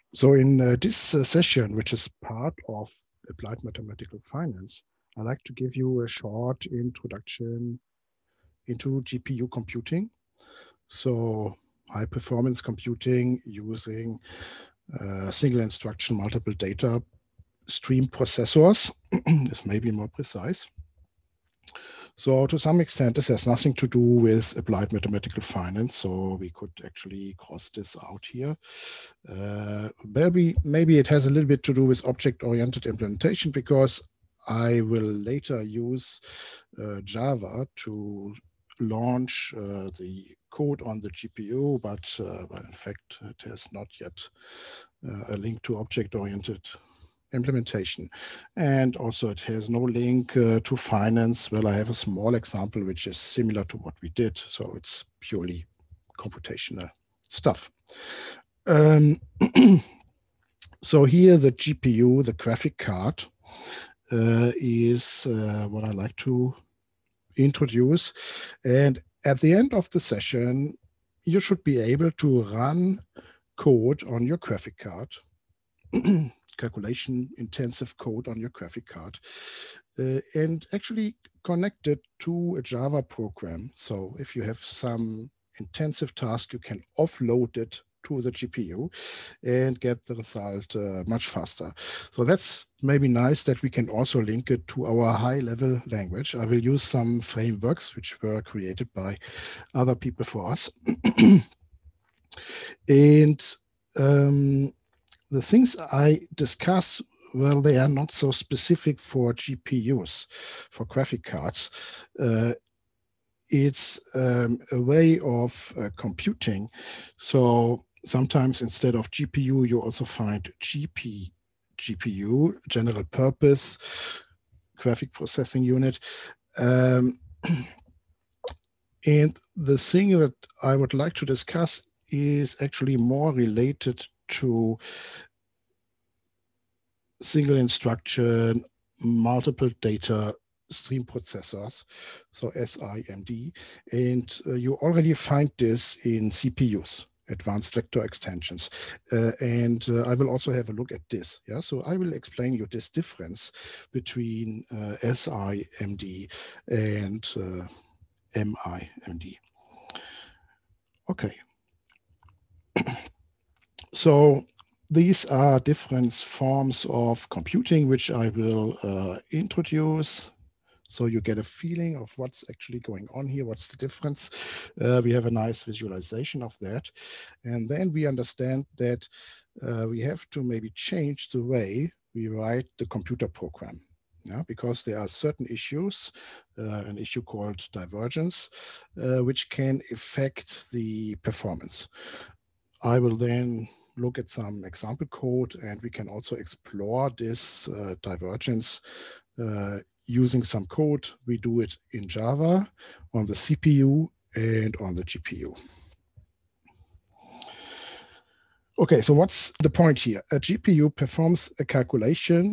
So in this session, which is part of Applied Mathematical Finance, I'd like to give you a short introduction into GPU computing. So high performance computing using single instruction, multiple data stream processors is maybe more precise. So to some extent, this has nothing to do with applied mathematical finance. So we could actually cross this out here. Maybe it has a little bit to do with object-oriented implementation, because I will later use Java to launch the code on the GPU, but in fact, it has not yet a link to object-oriented implementation. And also it has no link to finance. Well, I have a small example which is similar to what we did. So it's purely computational stuff. So here the GPU, the graphic card, is what I like to introduce. And at the end of the session, you should be able to run code on your graphic card, calculation intensive code on your graphic card, and actually connect it to a Java program. So if you have some intensive task, you can offload it to the GPU and get the result much faster. So that's maybe nice that we can also link it to our high-level language. I will use some frameworks which were created by other people for us. And the things I discuss, well, they are not so specific for GPUs, for graphic cards. It's a way of computing. So sometimes instead of GPU, you also find GPU, general purpose graphic processing unit. And the thing that I would like to discuss is actually more related to single instruction, multiple data stream processors, so SIMD. And you already find this in CPUs, advanced vector extensions. I will also have a look at this. Yeah, so I will explain you this difference between SIMD and MIMD. Okay. So these are different forms of computing which I will introduce, so you get a feeling of what's actually going on here, what's the difference. We have a nice visualization of that. And then we understand that we have to maybe change the way we write the computer program. Yeah, because there are certain issues, an issue called divergence, which can affect the performance. I will then look at some example code, and we can also explore this divergence using some code. We do it in Java on the CPU and on the GPU. Okay, so what's the point here? A GPU performs a calculation,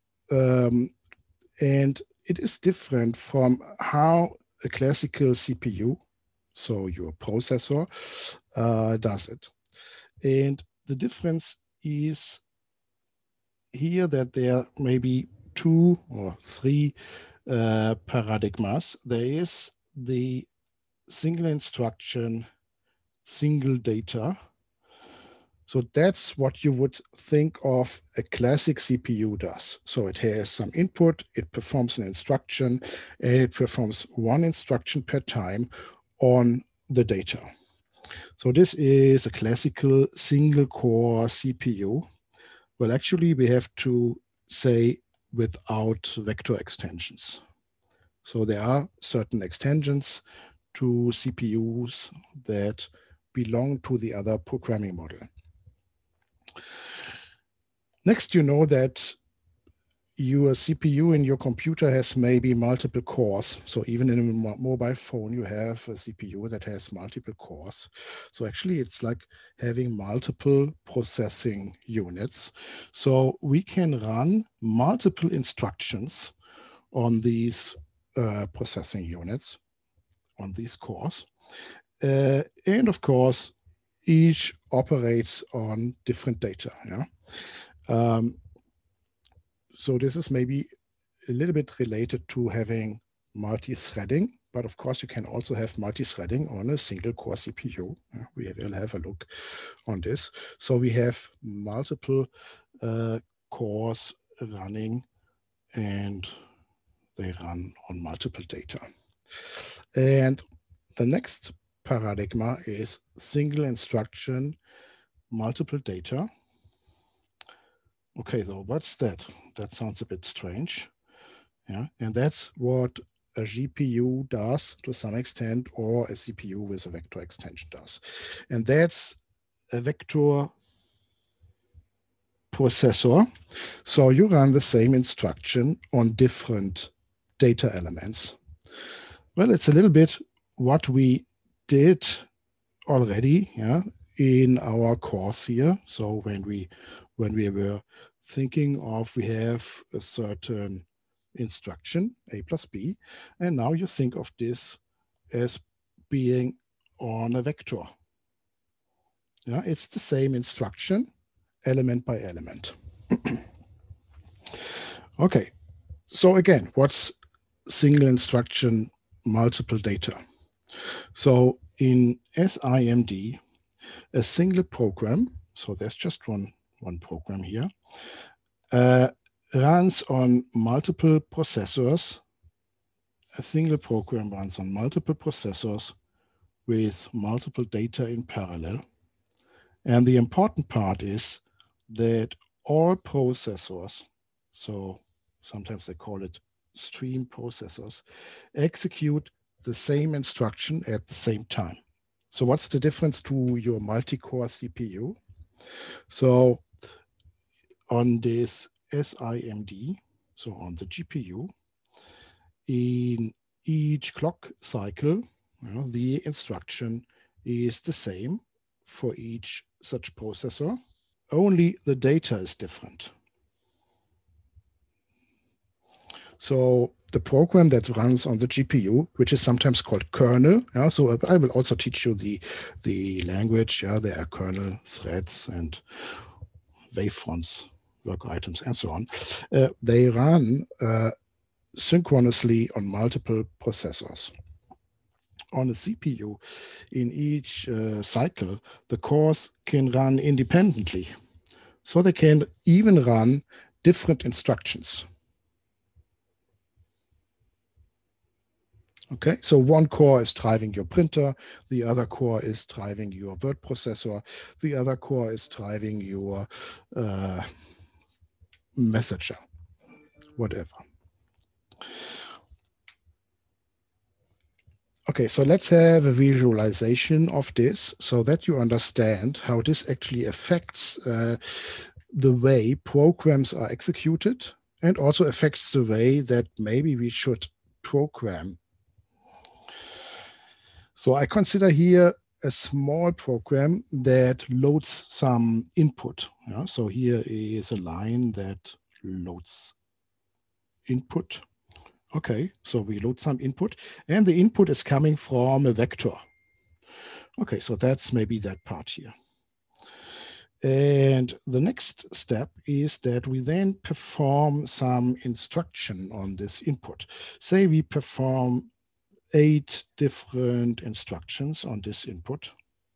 and it is different from how a classical CPU, so your processor, does it. And the difference is here that there may be 2 or 3 paradigmas. There is the single instruction, single data. So that's what you would think of a classic CPU does. So it has some input, it performs an instruction, and it performs one instruction per time on the data. So this is a classical single core CPU. Well, actually, we have to say without vector extensions. So there are certain extensions to CPUs that belong to the other programming model. Next, you know that your CPU in your computer has maybe multiple cores. So even in a mobile phone, you have a CPU that has multiple cores. So actually, it's like having multiple processing units. So we can run multiple instructions on these processing units, on these cores. And of course, each operates on different data. Yeah. So this is maybe a little bit related to having multi-threading, but of course you can also have multi-threading on a single core CPU. We will have a look on this. So we have multiple cores running, and they run on multiple data. And the next paradigm is single instruction, multiple data. Okay, so what's that? That sounds a bit strange. Yeah, and that's what a GPU does to some extent, or a CPU with a vector extension does. And that's a vector processor. So you run the same instruction on different data elements. Well, it's a little bit what we did already, yeah, in our course here. So when we were thinking of, we have a certain instruction, A plus B, and now you think of this as being on a vector. Yeah, it's the same instruction, element by element. Okay, so again, what's single instruction, multiple data? So in SIMD, a single program, so there's just one program here, runs on multiple processors. A single program runs on multiple processors with multiple data in parallel. And the important part is that all processors, so sometimes they call it stream processors, execute the same instruction at the same time. So what's the difference to your multi-core CPU? So on this SIMD, so on the GPU, in each clock cycle, the instruction is the same for each such processor, only the data is different. So the program that runs on the GPU, which is sometimes called kernel, so I will also teach you the language. There are kernel threads and wavefronts, work items, and so on. They run synchronously on multiple processors. On a CPU, in each cycle, the cores can run independently. So they can even run different instructions. Okay, so one core is driving your printer, the other core is driving your word processor, the other core is driving your messenger, whatever. Okay, so let's have a visualization of this so that you understand how this actually affects the way programs are executed, and also affects the way that maybe we should program. So I consider here a small program that loads some input. So here is a line that loads input. Okay, so we load some input, and the input is coming from a vector. Okay, so that's maybe that part here. And the next step is that we then perform some instruction on this input. Say we perform 8 different instructions on this input.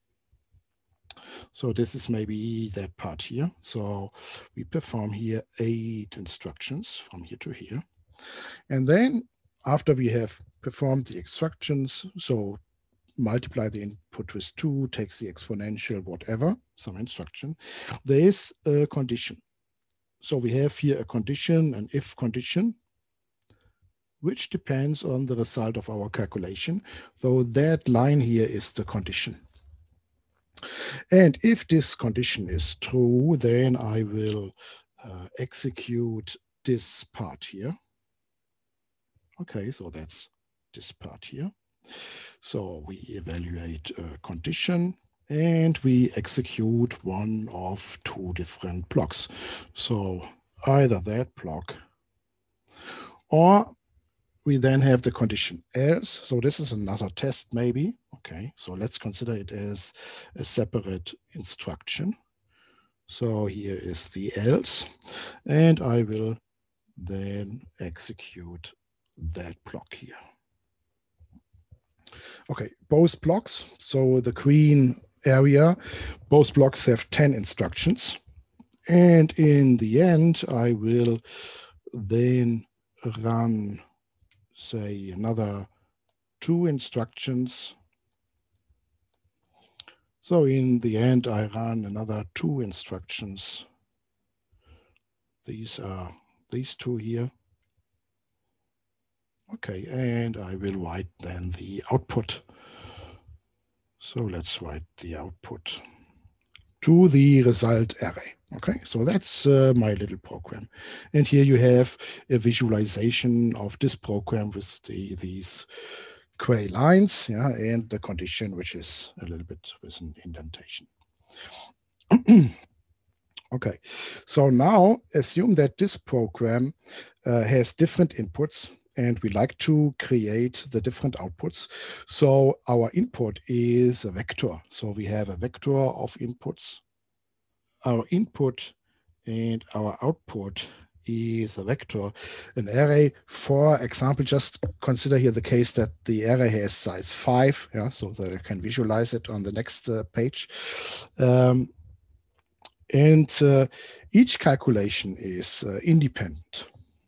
So this is maybe that part here. So we perform here 8 instructions from here to here. And then after we have performed the instructions, so multiply the input with 2, takes the exponential, whatever, some instruction, there is a condition. So we have here a condition, an if condition, which depends on the result of our calculation. So that line here is the condition. And if this condition is true, then I will execute this part here. Okay, so that's this part here. So we evaluate a condition and we execute one of 2 different blocks. So either that block, or we then have the condition else. So this is another test maybe. Okay, so let's consider it as a separate instruction. So here is the else, and I will then execute that block here. Okay, both blocks, so the green area, both blocks have 10 instructions. And in the end, I will then run, say, another 2 instructions. So in the end, I run another 2 instructions. These are these 2 here. Okay, and I will write then the output. So let's write the output to the result array. Okay, so that's my little program. And here you have a visualization of this program with these gray lines, yeah, and the condition, which is a little bit with an indentation. Okay, so now assume that this program has different inputs, and we like to create the different outputs. So our input is a vector. So we have a vector of inputs. Our input and our output is a vector, an array. For example, just consider here the case that the array has size 5, yeah, so that I can visualize it on the next page. Each calculation is independent.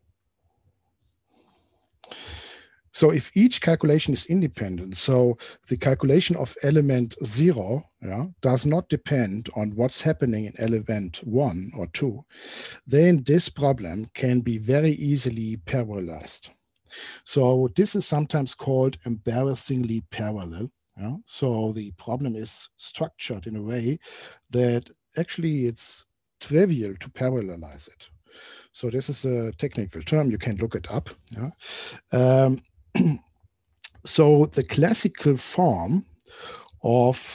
So if each calculation is independent, so the calculation of element 0, yeah, does not depend on what's happening in element 1 or 2, then this problem can be very easily parallelized. So this is sometimes called embarrassingly parallel. Yeah? So the problem is structured in a way that actually it's trivial to parallelize it. So this is a technical term, you can look it up. Yeah? So the classical form of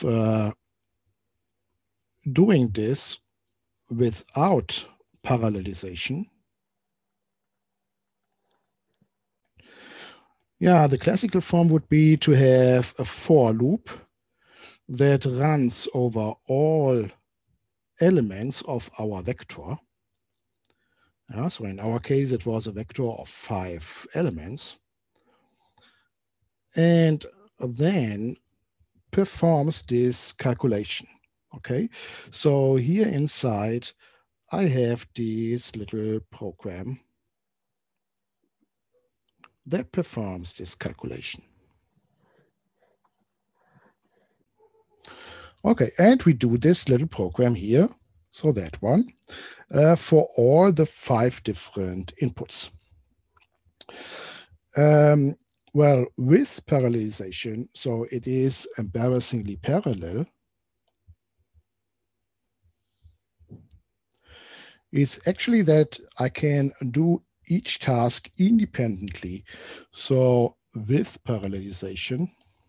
doing this without parallelization, yeah, the classical form would be to have a for loop that runs over all elements of our vector. Yeah, so in our case, it was a vector of 5 elements. And then performs this calculation. Okay, so here inside, I have this little program that performs this calculation. Okay, and we do this little program here, so that one, for all the 5 different inputs. Well, with parallelization, so it is embarrassingly parallel. It's actually that I can do each task independently. So with parallelization,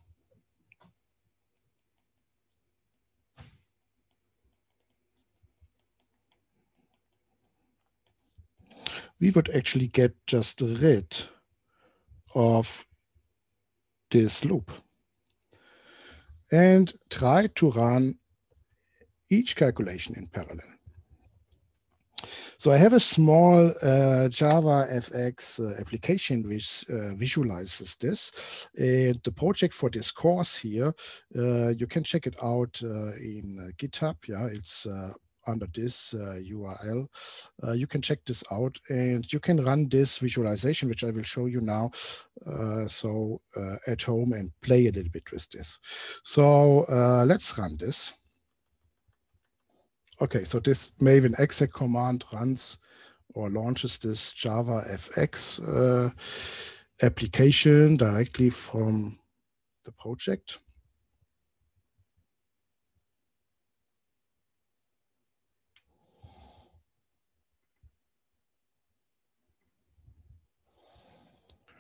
we would actually get just rid of this loop and try to run each calculation in parallel. So I have a small JavaFX application which visualizes this. And the project for this course here, you can check it out in GitHub. Yeah, it's under this URL. You can check this out and you can run this visualization, which I will show you now. At home and play a little bit with this. So let's run this. Okay, so this Maven exec command runs or launches this JavaFX application directly from the project.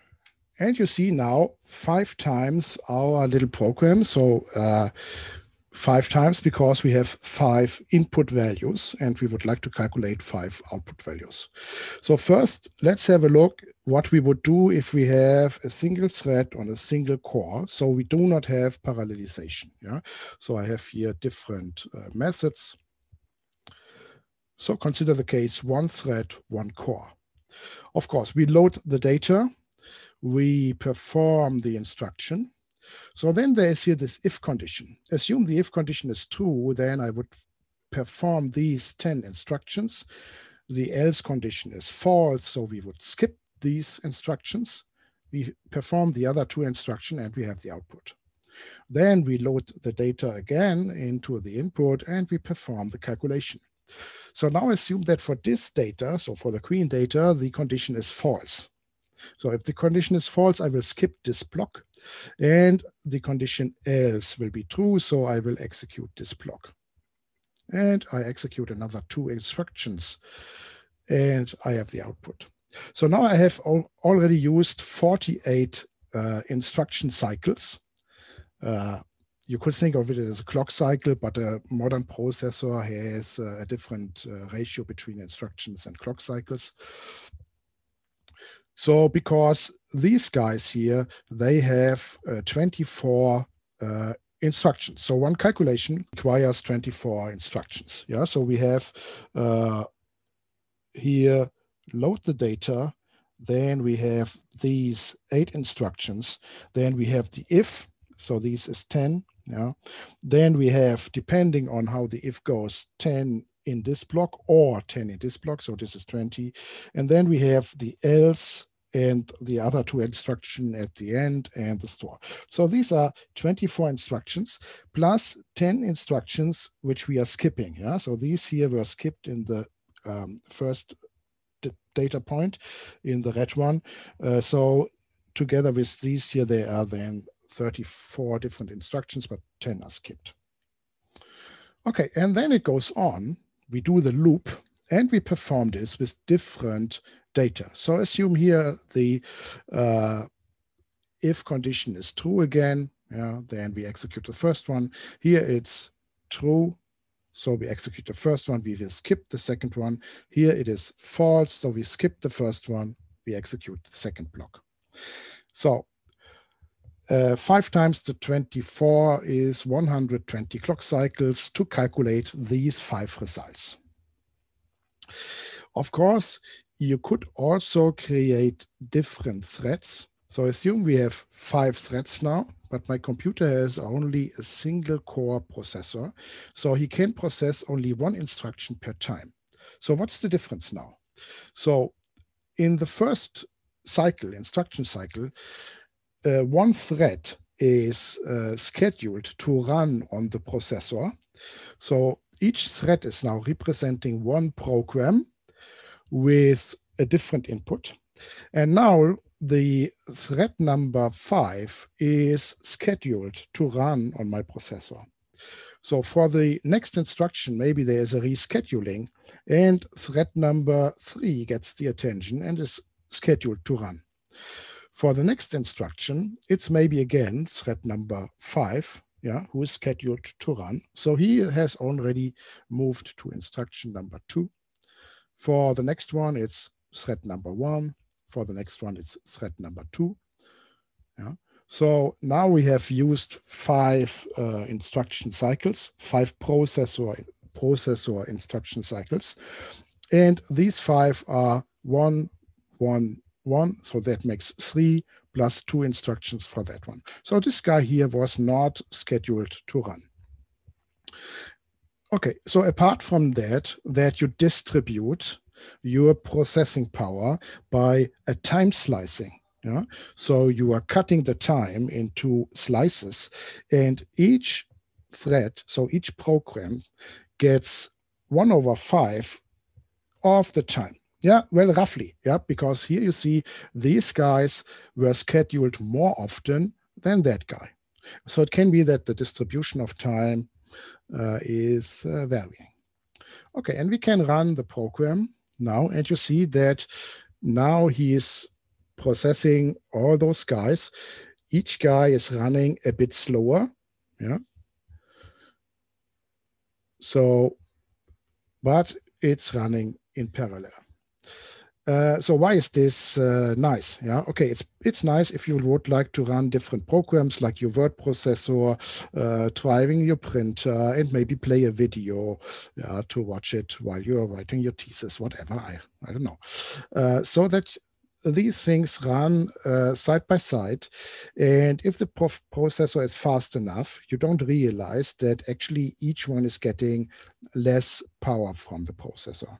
And you see now 5 times our little program. So 5 times because we have 5 input values and we would like to calculate 5 output values. So first, let's have a look what we would do if we have a single thread on a single core. So we do not have parallelization. Yeah. So I have here different methods. So consider the case 1 thread, 1 core. Of course, we load the data, we perform the instruction. So then there is here this if condition. Assume the if condition is true, then I would perform these 10 instructions. The else condition is false, so we would skip these instructions. We perform the other 2 instructions and we have the output. Then we load the data again into the input and we perform the calculation. So now assume that for this data, so for the queen data, the condition is false. So if the condition is false, I will skip this block and the condition else will be true. So I will execute this block and I execute another 2 instructions and I have the output. So now I have already used 48 instruction cycles. You could think of it as a clock cycle, but a modern processor has a different ratio between instructions and clock cycles. So because these guys here, they have 24 instructions. So one calculation requires 24 instructions. Yeah, so we have here load the data, then we have these 8 instructions, then we have the if, so this is 10. Yeah, then we have, depending on how the if goes, 10 in this block or 10 in this block, so this is 20. And then we have the else and the other 2 instructions at the end and the store. So these are 24 instructions plus 10 instructions which we are skipping. Yeah, so these here were skipped in the first data point in the red one. So together with these here, they are then 34 different instructions, but 10 are skipped. Okay, and then it goes on. We do the loop and we perform this with different data. So assume here the if condition is true again, yeah, then we execute the first one. Here it's true, so we execute the first one, we will skip the second one. Here it is false, so we skip the first one, we execute the second block. So 5 times the 24 is 120 clock cycles to calculate these 5 results. Of course, you could also create different threads. So assume we have 5 threads now, but my computer has only a single core processor. So he can process only 1 instruction per time. So what's the difference now? So in the first cycle, instruction cycle, 1 thread is scheduled to run on the processor. So each thread is now representing 1 program with a different input. And now the thread number 5 is scheduled to run on my processor. So for the next instruction, maybe there is a rescheduling and thread number 3 gets the attention and is scheduled to run. For the next instruction, it's maybe again thread number 5, yeah, who is scheduled to run. So he has already moved to instruction number 2. For the next one, it's thread number 1. For the next one, it's thread number 2. Yeah. So now we have used 5 instruction cycles, 5 processor instruction cycles. And these 5 are 1, 1, 1, so that makes 3 plus 2 instructions for that one. So this guy here was not scheduled to run. Okay, so apart from that you distribute your processing power by a time slicing. Yeah? So you are cutting the time into slices, and each thread, so each program gets 1/5 of the time. Yeah, well, roughly, yeah, because here you see these guys were scheduled more often than that guy. So it can be that the distribution of time is varying. Okay, and we can run the program now, and you see that now he is processing all those guys. Each guy is running a bit slower, yeah. So, but it's running in parallel. So why is this nice? Yeah, okay, it's nice if you would like to run different programs like your word processor, driving your printer, and maybe play a video to watch it while you are writing your thesis, whatever. I don't know. So that these things run side by side, and if the processor is fast enough, you don't realize that actually each one is getting less power from the processor.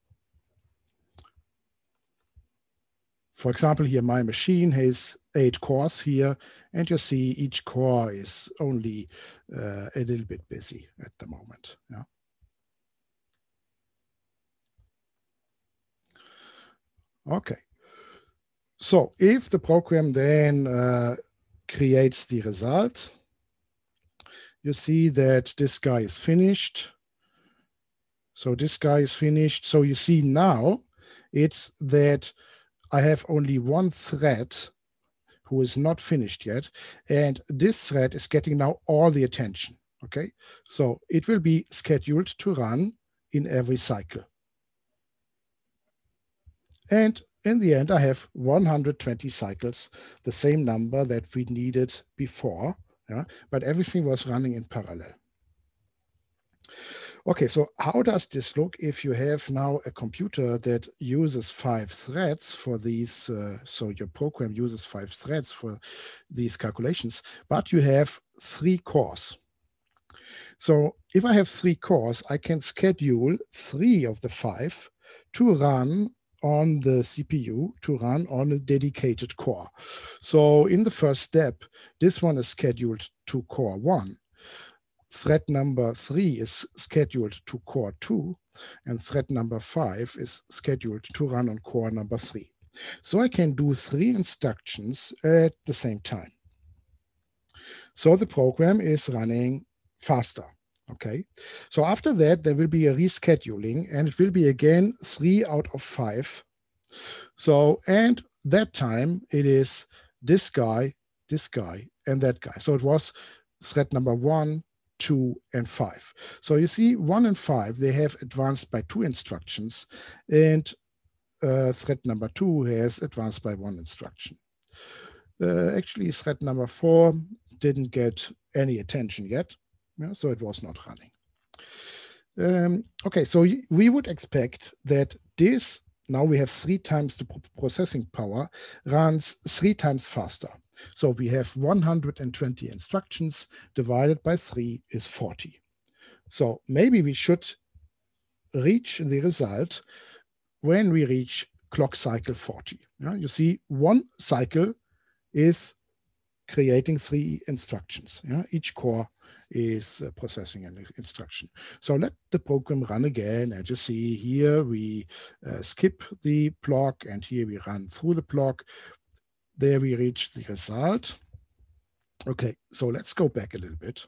For example, here my machine has 8 cores here, and you see each core is only a little bit busy at the moment. Yeah. Okay. So if the program then creates the result, you see that this guy is finished. So this guy is finished. So you see now it's that I have only one thread who is not finished yet. And this thread is getting now all the attention, okay? So it will be scheduled to run in every cycle. And in the end, I have 120 cycles, the same number that we needed before, yeah? But everything was running in parallel. Okay, so how does this look if you have now a computer that uses 5 threads for these, so your program uses 5 threads for these calculations, but you have 3 cores. So if I have 3 cores, I can schedule 3 of the 5 to run on the CPU, to run on a dedicated core. So in the first step, this one is scheduled to core 1. Thread number 3 is scheduled to core 2, and thread number 5 is scheduled to run on core number 3. So I can do 3 instructions at the same time. So the program is running faster. Okay, so after that, there will be a rescheduling, and it will be again 3 out of 5. So, and that time it is this guy, and that guy. So it was thread number 1, 2, and 5. So you see 1 and 5, they have advanced by 2 instructions, and thread number 2 has advanced by 1 instruction. Actually, thread number 4 didn't get any attention yet, yeah, so it was not running. Okay, so we would expect that this, now we have 3 times the processing power, runs 3 times faster. So we have 120 instructions divided by 3 is 40. So maybe we should reach the result when we reach clock cycle 40. Yeah, you see, one cycle is creating 3 instructions. Yeah, each core is processing an instruction. So let the program run again, and you see here we skip the block, and here we run through the block. There we reach the result. Okay, so let's go back a little bit.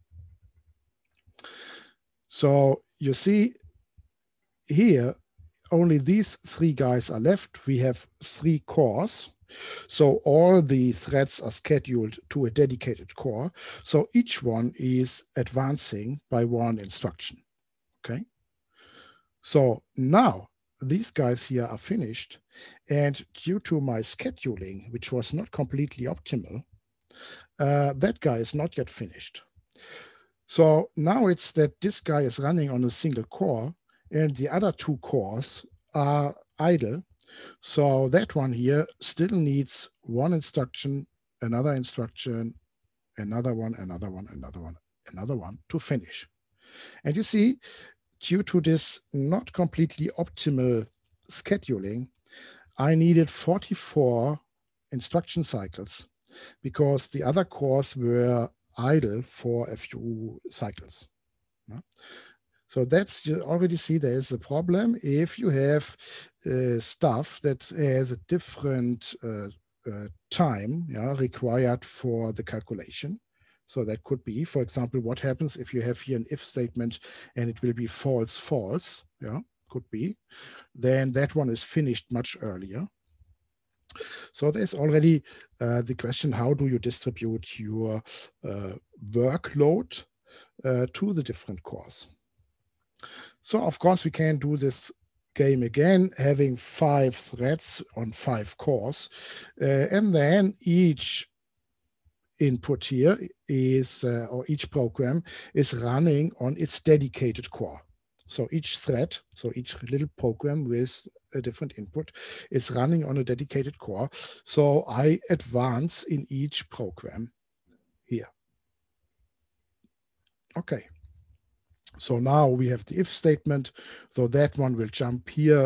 So you see here, only these 3 guys are left. We have 3 cores. So all the threads are scheduled to a dedicated core. So each one is advancing by 1 instruction, okay? So now these guys here are finished. And due to my scheduling, which was not completely optimal, that guy is not yet finished. So now it's that this guy is running on a single core, and the other 2 cores are idle. So that one here still needs 1 instruction, another instruction, another one, another one, another one, another one to finish. And you see, due to this not completely optimal scheduling, I needed 44 instruction cycles because the other cores were idle for a few cycles. So that's, you already see there is a problem if you have stuff that has a different time required for the calculation. So that could be, for example, what happens if you have here an if statement and it will be false, false, could be. Then that one is finished much earlier. So there's already the question, how do you distribute your workload to the different cores? So of course we can do this game again, having 5 threads on 5 cores, and then each input here is, or each program is running on its dedicated core. So each thread, so each little program with a different input is running on a dedicated core. So I advance in each program here. Okay. So now we have the if statement. So that one will jump here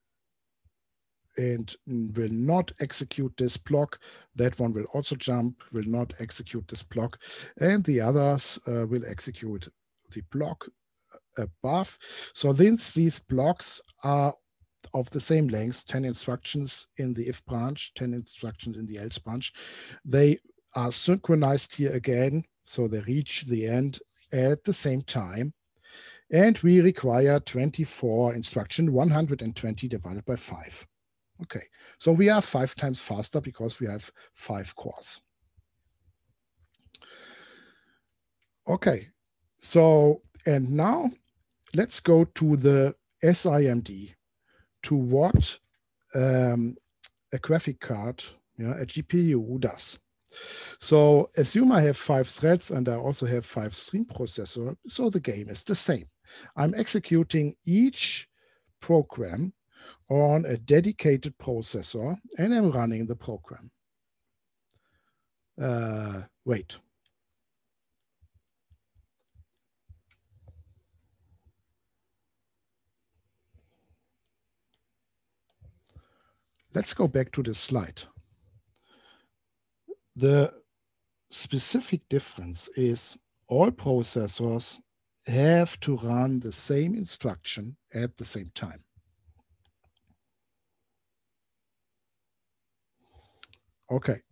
and will not execute this block. That one will also jump, will not execute this block. And the others will execute the block above. So these blocks are of the same length, 10 instructions in the if branch, 10 instructions in the else branch. They are synchronized here again, so they reach the end at the same time. And we require 24 instruction, 120 divided by 5. Okay, so we are 5 times faster because we have 5 cores. Okay, so, and now let's go to the SIMD, to what a graphic card, a GPU does. So assume I have 5 threads and I also have 5 stream processors, so the game is the same. I'm executing each program on a dedicated processor and I'm running the program. Wait. Let's go back to the slide. The specific difference is all processors have to run the same instruction at the same time. Okay.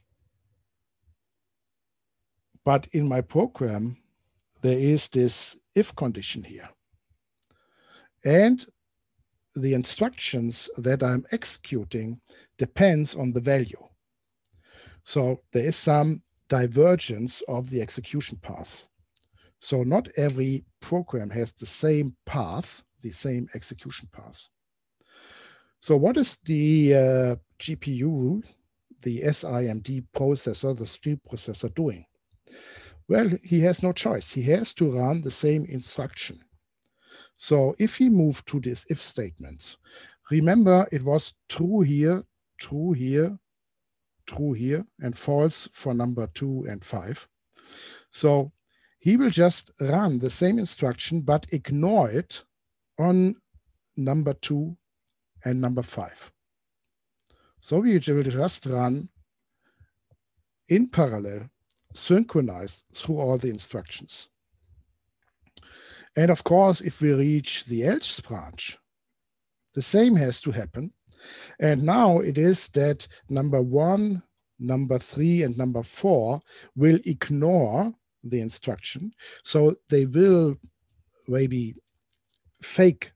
But in my program, there is this if condition here. And the instructions that I'm executing depends on the value. So there is some divergence of the execution path. So not every program has the same path, the same execution path. So what is the GPU, the SIMD processor, the stream processor doing? Well, he has no choice. He has to run the same instruction. So if he moved to these if statements, remember it was true here, true here, true here, and false for number 2 and 5. So he will just run the same instruction, but ignore it on number 2 and number 5. So we will just run in parallel, synchronized through all the instructions. And of course, if we reach the else branch, the same has to happen. And now it is that number 1, number 3, and number 4 will ignore the instruction. So they will maybe fake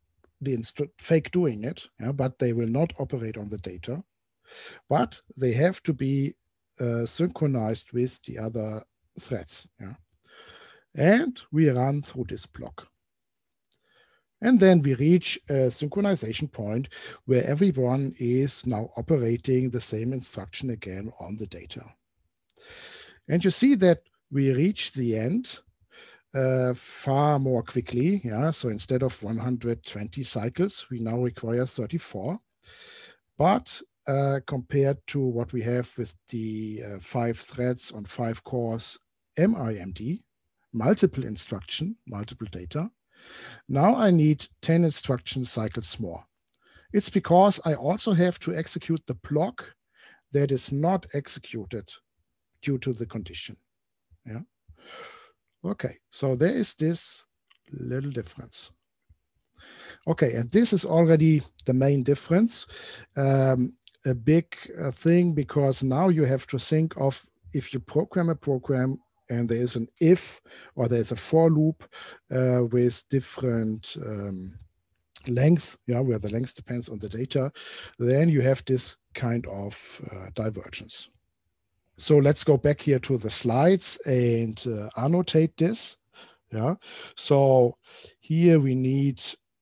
doing it, but they will not operate on the data. But they have to be synchronized with the other threads. And we run through this block. And then we reach a synchronization point where everyone is now operating the same instruction again on the data. And you see that we reach the end far more quickly. So instead of 120 cycles, we now require 34. But compared to what we have with the 5 threads on 5 cores MIMD, multiple instruction, multiple data, now I need 10 instruction cycles more. It's because I also have to execute the block that is not executed due to the condition. Okay, so there is this little difference. Okay, and this is already the main difference. A big thing, because now you have to think of, if you program a program and there is an if or there's a for loop with different lengths, where the length depends on the data, then you have this kind of divergence. So let's go back here to the slides and annotate this. Yeah, so here we need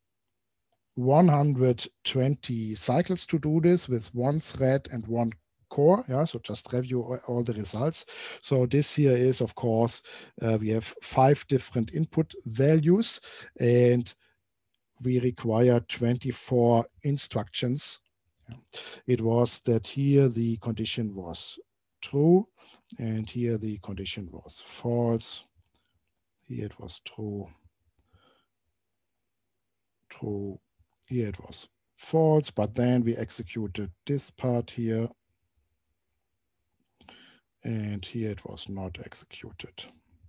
120 cycles to do this with one thread and one core. Yeah, so just review all the results. So this here is, of course, we have 5 different input values, and we require 24 instructions. It was that here the condition was true, and here the condition was false. Here it was true, true. Here it was false, but then we executed this part here, and here it was not executed.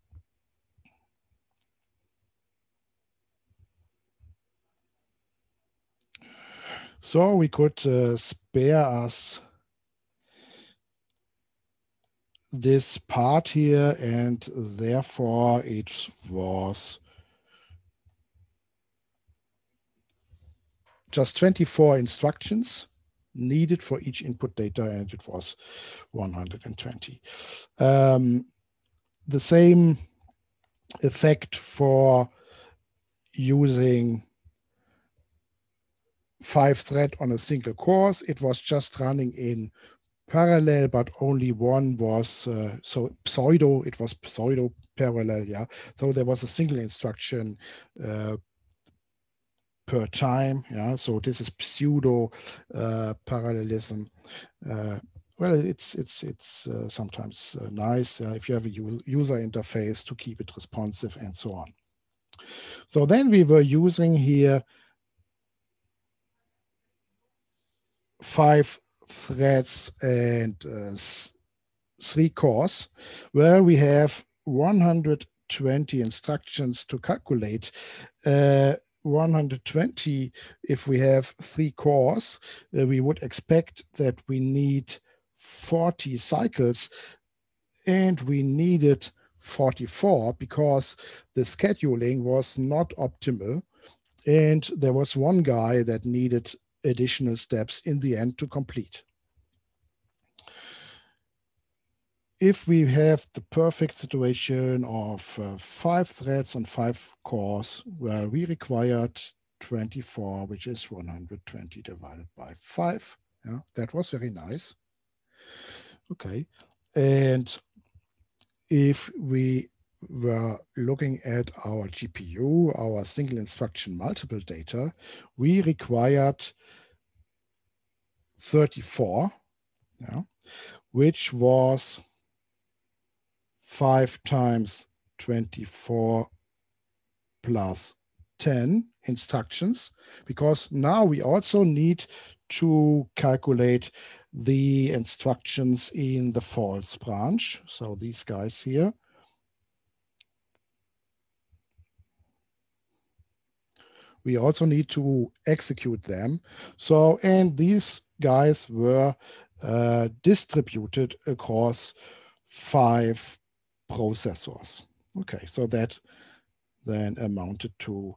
So we could spare us this part here, and therefore it was just 24 instructions needed for each input data, and it was 120. The same effect for using 5 thread on a single course. It was just running in parallel, but only one was so pseudo. It was pseudo parallel. Yeah, so there was a single instruction per time. Yeah, so this is pseudo parallelism. Well, it's sometimes nice if you have a user interface to keep it responsive and so on. So then we were using here 5 threads and 3 cores, where we have 120 instructions to calculate. 120, if we have 3 cores, we would expect that we need 40 cycles, and we needed 44 because the scheduling was not optimal, and there was one guy that needed additional steps in the end to complete. If we have the perfect situation of 5 threads on 5 cores, well, we required 24, which is 120 divided by 5. Yeah, that was very nice. Okay, and if we were looking at our GPU, our single instruction multiple data, we required 34, yeah, which was 5 times 24 plus 10 instructions, because now we also need to calculate the instructions in the false branch. So these guys here. We also need to execute them. So, and these guys were distributed across 5 processors. Okay, so that then amounted to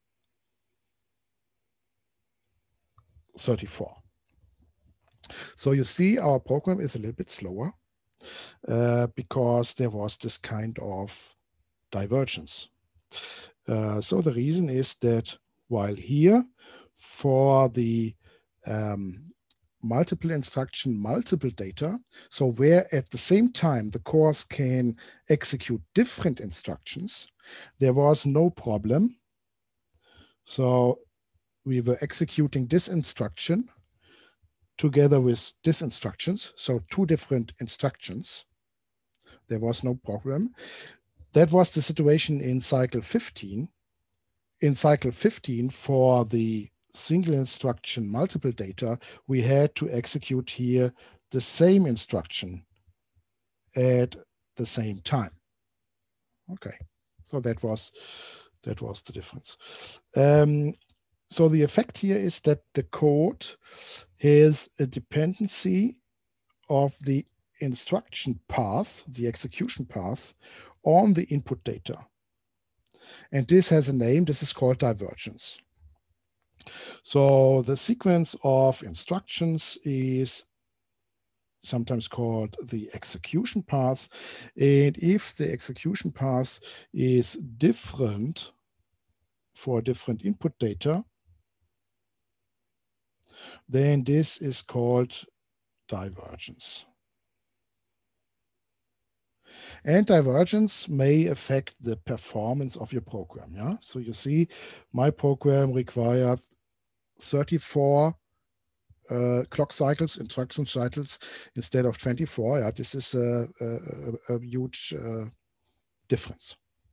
34. So you see our program is a little bit slower because there was this kind of divergence. So the reason is that while here for the multiple instruction, multiple data, so where at the same time the cores can execute different instructions, there was no problem. So we were executing this instruction together with this instructions, so 2 different instructions. There was no problem. That was the situation in cycle 15. In cycle 15, for the single instruction multiple data, we had to execute here the same instruction at the same time. Okay, so that was the difference. So the effect here is that the code has a dependency of the instruction path, the execution path, on the input data. And this has a name. This is called divergence. So the sequence of instructions is sometimes called the execution path. And if the execution path is different for different input data, then this is called divergence. And divergence may affect the performance of your program. Yeah, so you see, my program required 34 clock cycles, instruction cycles, instead of 24. Yeah, this is a huge difference.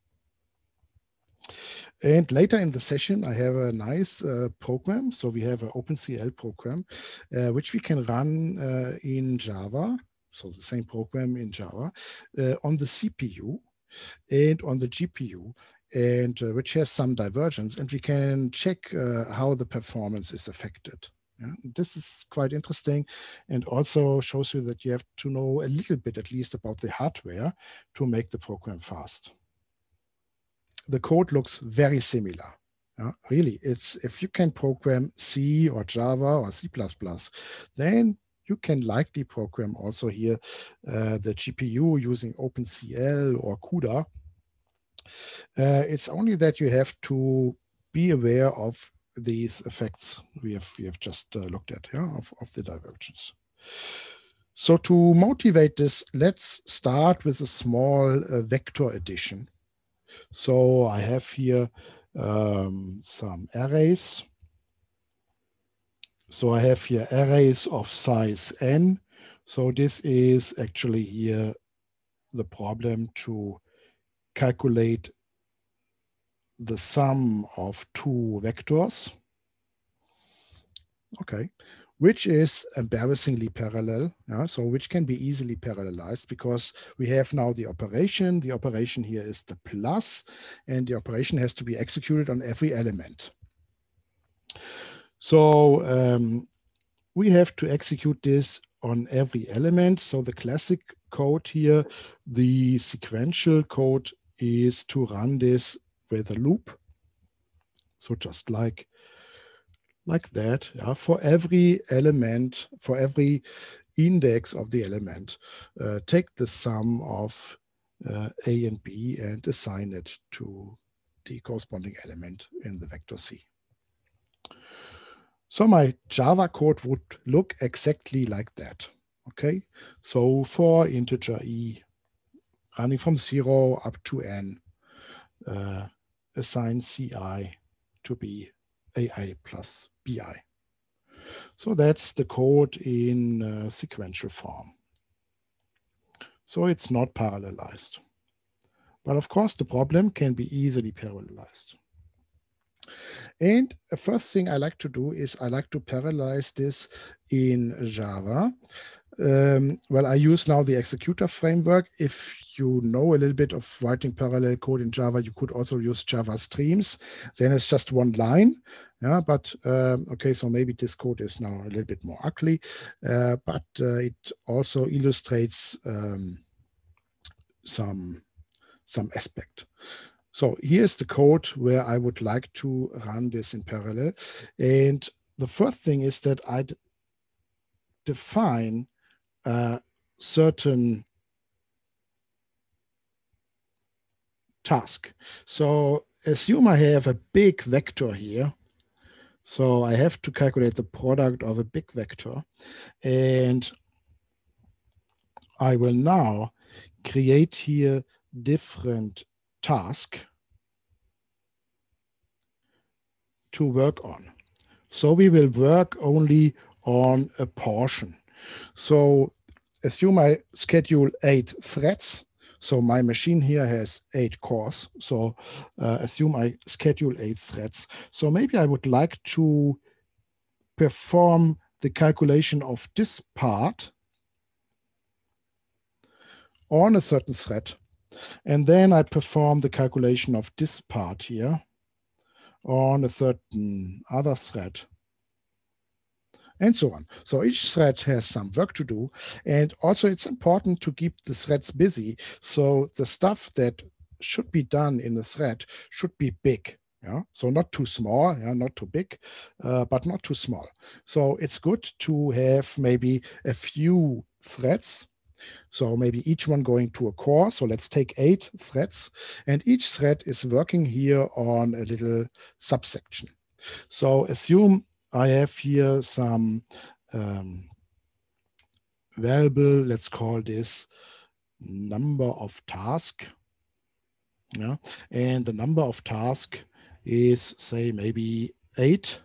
And later in the session, I have a nice program. So we have an OpenCL program, which we can run in Java. So the same program in Java on the CPU and on the GPU, and which has some divergence, and we can check how the performance is affected. Yeah? This is quite interesting, and also shows you that you have to know a little bit, at least, about the hardware to make the program fast. The code looks very similar. Really, it's if you can program C or Java or C++, then you can likely program also here the GPU using OpenCL or CUDA. It's only that you have to be aware of these effects we have just looked at, of the divergence. So to motivate this, let's start with a small vector addition. So I have here some arrays. So I have here arrays of size n. So this is actually here the problem to calculate the sum of two vectors. Okay, which is embarrassingly parallel. So which can be easily parallelized because we have now the operation. The operation here is the plus, and the operation has to be executed on every element. So we have to execute this on every element. So the classic code here, the sequential code, is to run this with a loop. So just like that, for every element, for every index of the element, take the sum of A and B and assign it to the corresponding element in the vector C. So my Java code would look exactly like that. Okay, so for integer e, running from 0 up to n, assign ci to be ai plus bi. So that's the code in sequential form. So it's not parallelized. But of course, the problem can be easily parallelized. And the first thing I like to do is I like to parallelize this in Java. Well, I use now the executor framework. If you know a little bit of writing parallel code in Java, you could also use Java streams. Then it's just one line. Yeah, but okay, so maybe this code is now a little bit more ugly, but it also illustrates some aspect. So here's the code where I would like to run this in parallel. And the first thing is that I define certain task. So assume I have a big vector here. So I have to calculate the product of a big vector. And I will now create here different tasks to work on. So we will work only on a portion. So assume I schedule 8 threads. So my machine here has 8 cores. So assume I schedule 8 threads. So maybe I would like to perform the calculation of this part on a certain thread. And then I perform the calculation of this part here on a certain other thread, and so on. So each thread has some work to do. And also it's important to keep the threads busy. So the stuff that should be done in the thread should be big. Yeah, so not too small, not too big, but not too small. So it's good to have maybe a few threads. So maybe each one going to a core. So let's take 8 threads, and each thread is working here on a little subsection. So assume I have here some variable, let's call this number of tasks. Yeah, and the number of tasks is, say, maybe 8.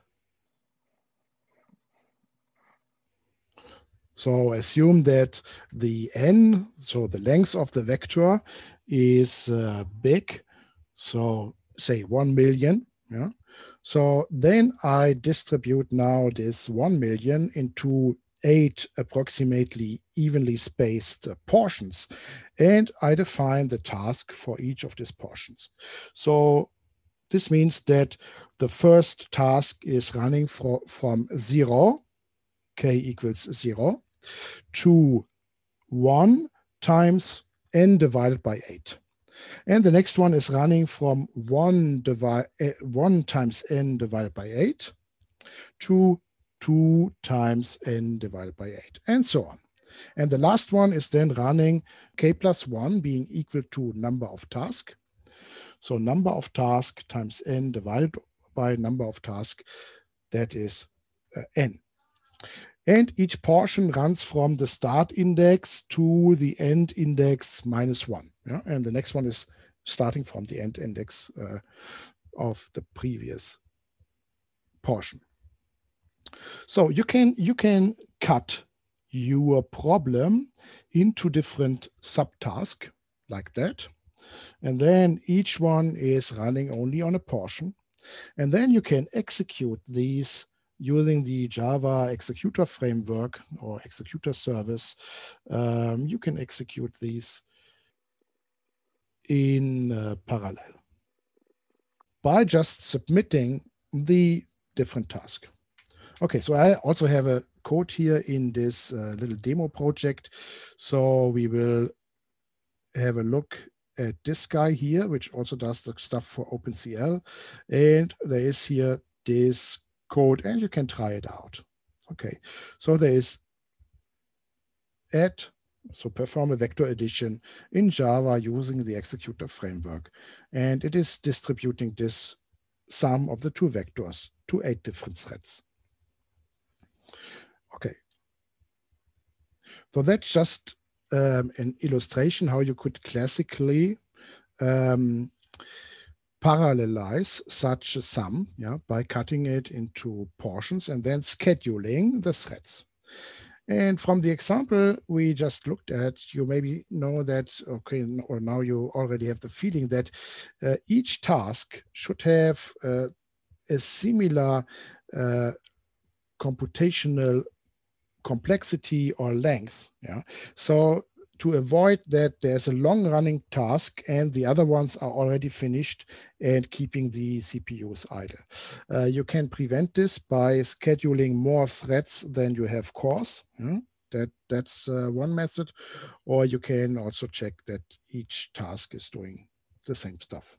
So assume that the n, so the length of the vector, is big. So say 1 million. Yeah. So then I distribute now this 1 million into 8 approximately evenly spaced portions, and I define the task for each of these portions. So this means that the first task is running from 0, k equals 0, to 1 times n divided by 8. And the next one is running from 1 times n divided by 8 to 2 times n divided by 8, and so on. And the last one is then running k plus 1 being equal to number of tasks. So number of tasks times n divided by number of tasks, that is n. And each portion runs from the start index to the end index -1. Yeah? And the next one is starting from the end index of the previous portion. So you can cut your problem into different subtasks like that. And then each one is running only on a portion. And then you can execute these using the Java executor framework or executor service. You can execute these in parallel by just submitting the different tasks. Okay, so I also have a code here in this little demo project. So we will have a look at this guy here, which also does the stuff for OpenCL. And there is here this code, and you can try it out. Okay, so there is add, so perform a vector addition in Java using the executor framework. And it is distributing this sum of the 2 vectors to 8 different threads. Okay, so that's just an illustration how you could classically parallelize such a sum, yeah, by cutting it into portions and then scheduling the threads. And from the example we just looked at, you maybe know that, okay, or now you already have the feeling that each task should have a similar computational complexity or length. Yeah. So to avoid that there's a long-running task and the other ones are already finished and keeping the CPUs idle. You can prevent this by scheduling more threads than you have cores. That's one method. Or you can also check that each task is doing the same stuff.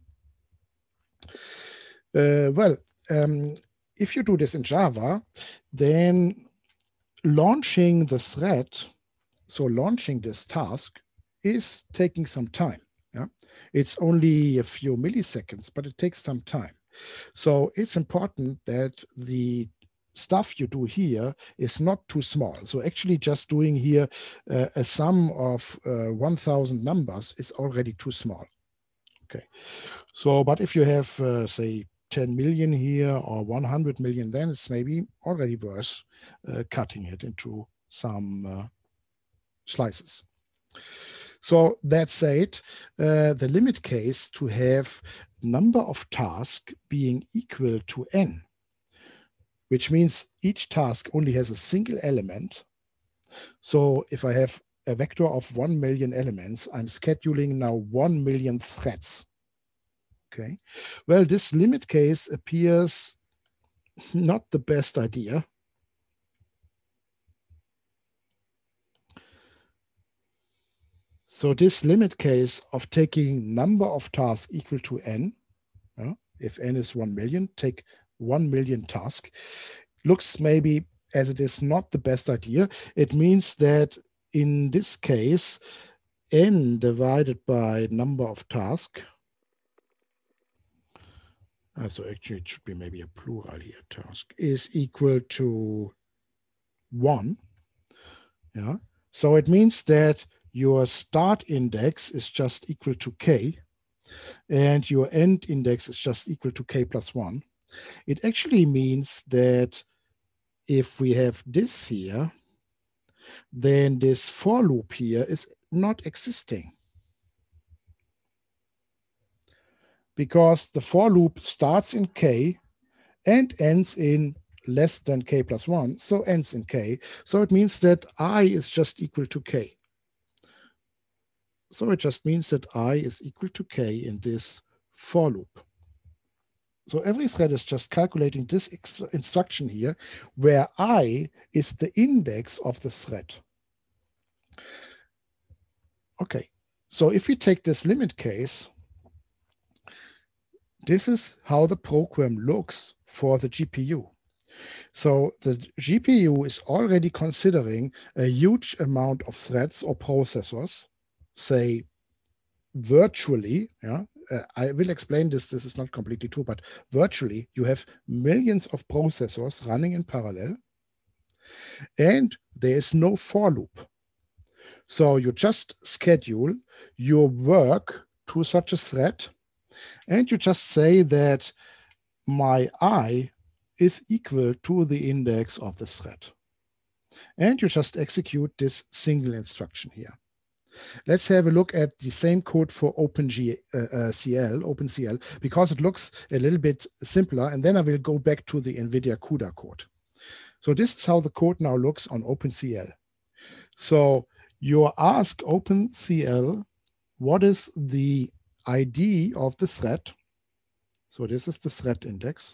If you do this in Java, then launching the thread, so launching this task, is taking some time. Yeah? It's only a few milliseconds, but it takes some time. So it's important that the stuff you do here is not too small. So actually just doing here a sum of 1,000 numbers is already too small. Okay. So, but if you have, say, 10 million here or 100 million, then it's maybe already worth cutting it into some slices. So that said, the limit case to have number of tasks being equal to n, which means each task only has a single element. So if I have a vector of 1 million elements, I'm scheduling now 1 million threads. Okay, well, this limit case appears not the best idea. So this limit case of taking number of tasks equal to n, if n is 1 million, take 1 million tasks, looks maybe as it is not the best idea. It means that in this case, n divided by number of tasks. So actually it should be maybe a plural here, task, is equal to 1. Yeah. So it means that your start index is just equal to k, and your end index is just equal to k plus 1. It actually means that if we have this here, then this for loop here is not existing. Because the for loop starts in k and ends in less than k plus 1, so ends in k. So it means that I is just equal to k. So it just means that I is equal to k in this for loop. So every thread is just calculating this instruction here, where I is the index of the thread. Okay, so if we take this limit case, this is how the program looks for the GPU. So the GPU is already considering a huge amount of threads or processors, say virtually, yeah, I will explain this, this is not completely true, but virtually you have millions of processors running in parallel, and there is no for loop. So you just schedule your work to such a thread, and you just say that my I is equal to the index of the thread. And you just execute this single instruction here. Let's have a look at the same code for OpenCL, because it looks a little bit simpler, and then I will go back to the NVIDIA CUDA code. So this is how the code now looks on OpenCL. So you ask OpenCL, what is the ID of the thread? So this is the thread index.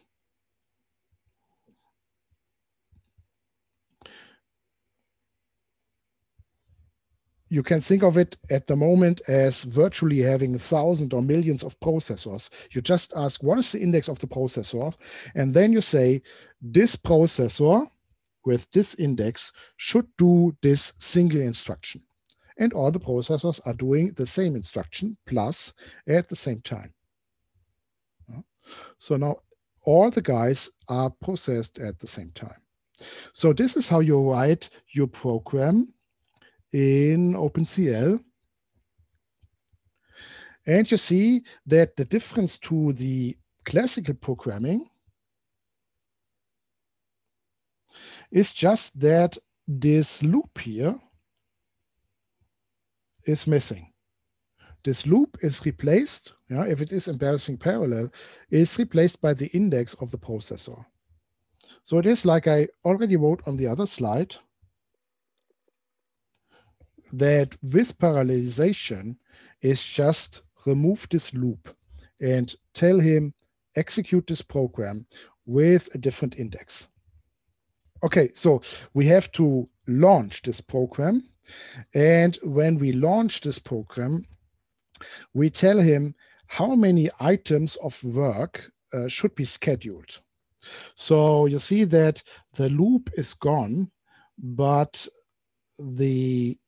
You can think of it at the moment as virtually having 1,000 or millions of processors. You just ask, what is the index of the processor? And then you say, this processor with this index should do this single instruction. And all the processors are doing the same instruction plus at the same time. So now all the guys are processed at the same time. So this is how you write your program in OpenCL. And you see that the difference to the classical programming is just that this loop here is missing. This loop is replaced, if it is embarrassing parallel, is replaced by the index of the processor. So it is like I already wrote on the other slide, that with parallelization is just remove this loop and tell him execute this program with a different index. Okay, so we have to launch this program. And when we launch this program, we tell him how many items of work should be scheduled. So you see that the loop is gone, but the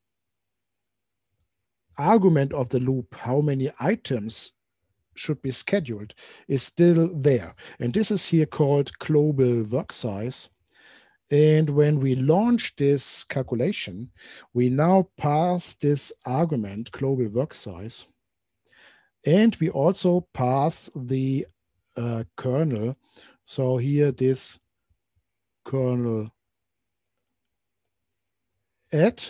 argument of the loop, how many items should be scheduled, is still there. And this is here called global work size. And when we launch this calculation, we now pass this argument, global work size. And we also pass the kernel. So here this kernel add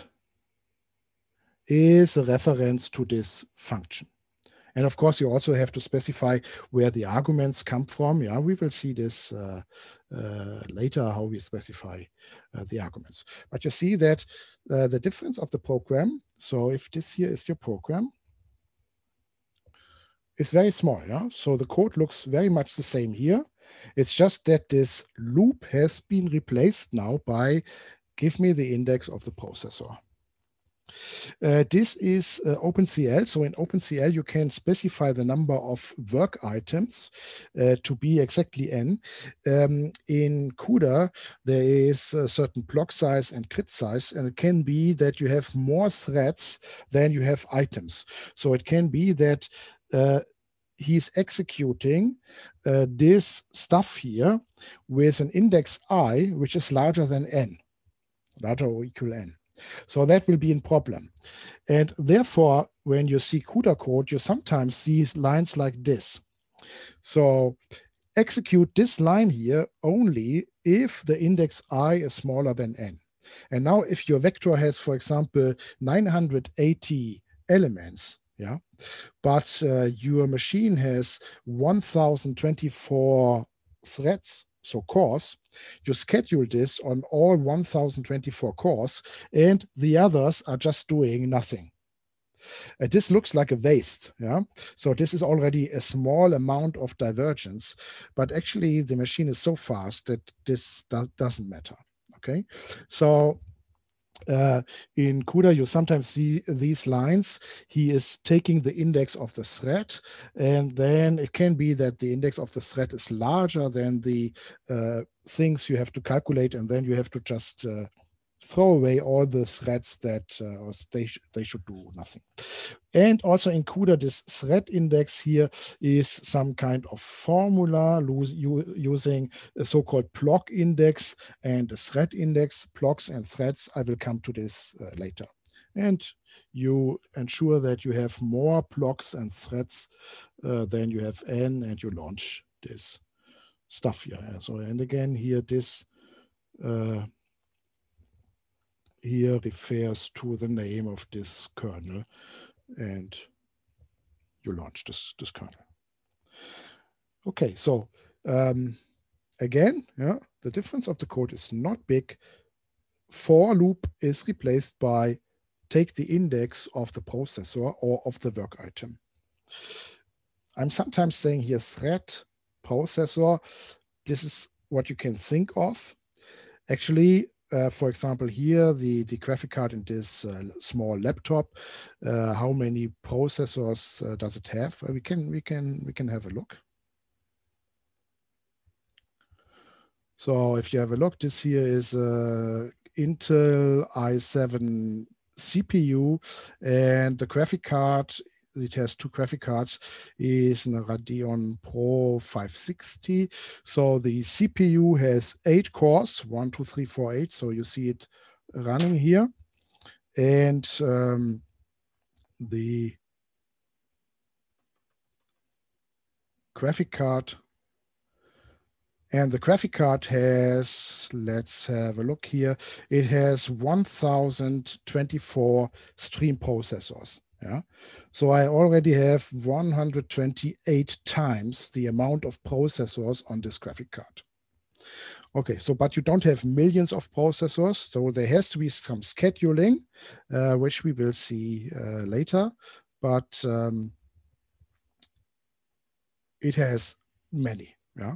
is a reference to this function. And of course, you also have to specify where the arguments come from. Yeah, we will see this later, how we specify the arguments. But you see that the difference of the program, so if this here is your program, is very small. Yeah? So the code looks very much the same here. It's just that this loop has been replaced now by give me the index of the processor. This is OpenCL. So in OpenCL, you can specify the number of work items to be exactly n. In CUDA, there is a certain block size and grid size, and it can be that you have more threads than you have items. So it can be that he's executing this stuff here with an index I, which is larger than n, larger or equal n. So that will be a problem. And therefore, when you see CUDA code, you sometimes see lines like this. So execute this line here only if the index I is smaller than n. And now if your vector has, for example, 980 elements, yeah, but your machine has 1024 threads, so cores, you schedule this on all 1024 cores, and the others are just doing nothing. This looks like a waste, yeah. So this is already a small amount of divergence, but actually the machine is so fast that this doesn't matter. Okay, so in CUDA, you sometimes see these lines. He is taking the index of the thread, and then it can be that the index of the thread is larger than the things you have to calculate, and then you have to just throw away all the threads that they should do nothing. And also in CUDA, this thread index here is some kind of formula using a so-called block index and a thread index. Blocks and threads, I will come to this later. And you ensure that you have more blocks and threads than you have n, and you launch this stuff here. So, and again, here this here refers to the name of this kernel, and you launch this kernel. Okay, so again, yeah, the difference of the code is not big. For loop is replaced by take the index of the processor or of the work item. I'm sometimes saying here thread processor. This is what you can think of. Actually, for example, here the graphic card in this small laptop. How many processors does it have? We can have a look. So if you have a look, this here is Intel i7 CPU, and the graphic card, it has two graphic cards, is a Radeon Pro 560. So the CPU has 8 cores, 1, 2, 3, 4, 8. So you see it running here. And the graphic card has, let's have a look here, it has 1024 stream processors. Yeah, so I already have 128 times the amount of processors on this graphic card. Okay, so but you don't have millions of processors, so there has to be some scheduling, which we will see later, but it has many. Yeah.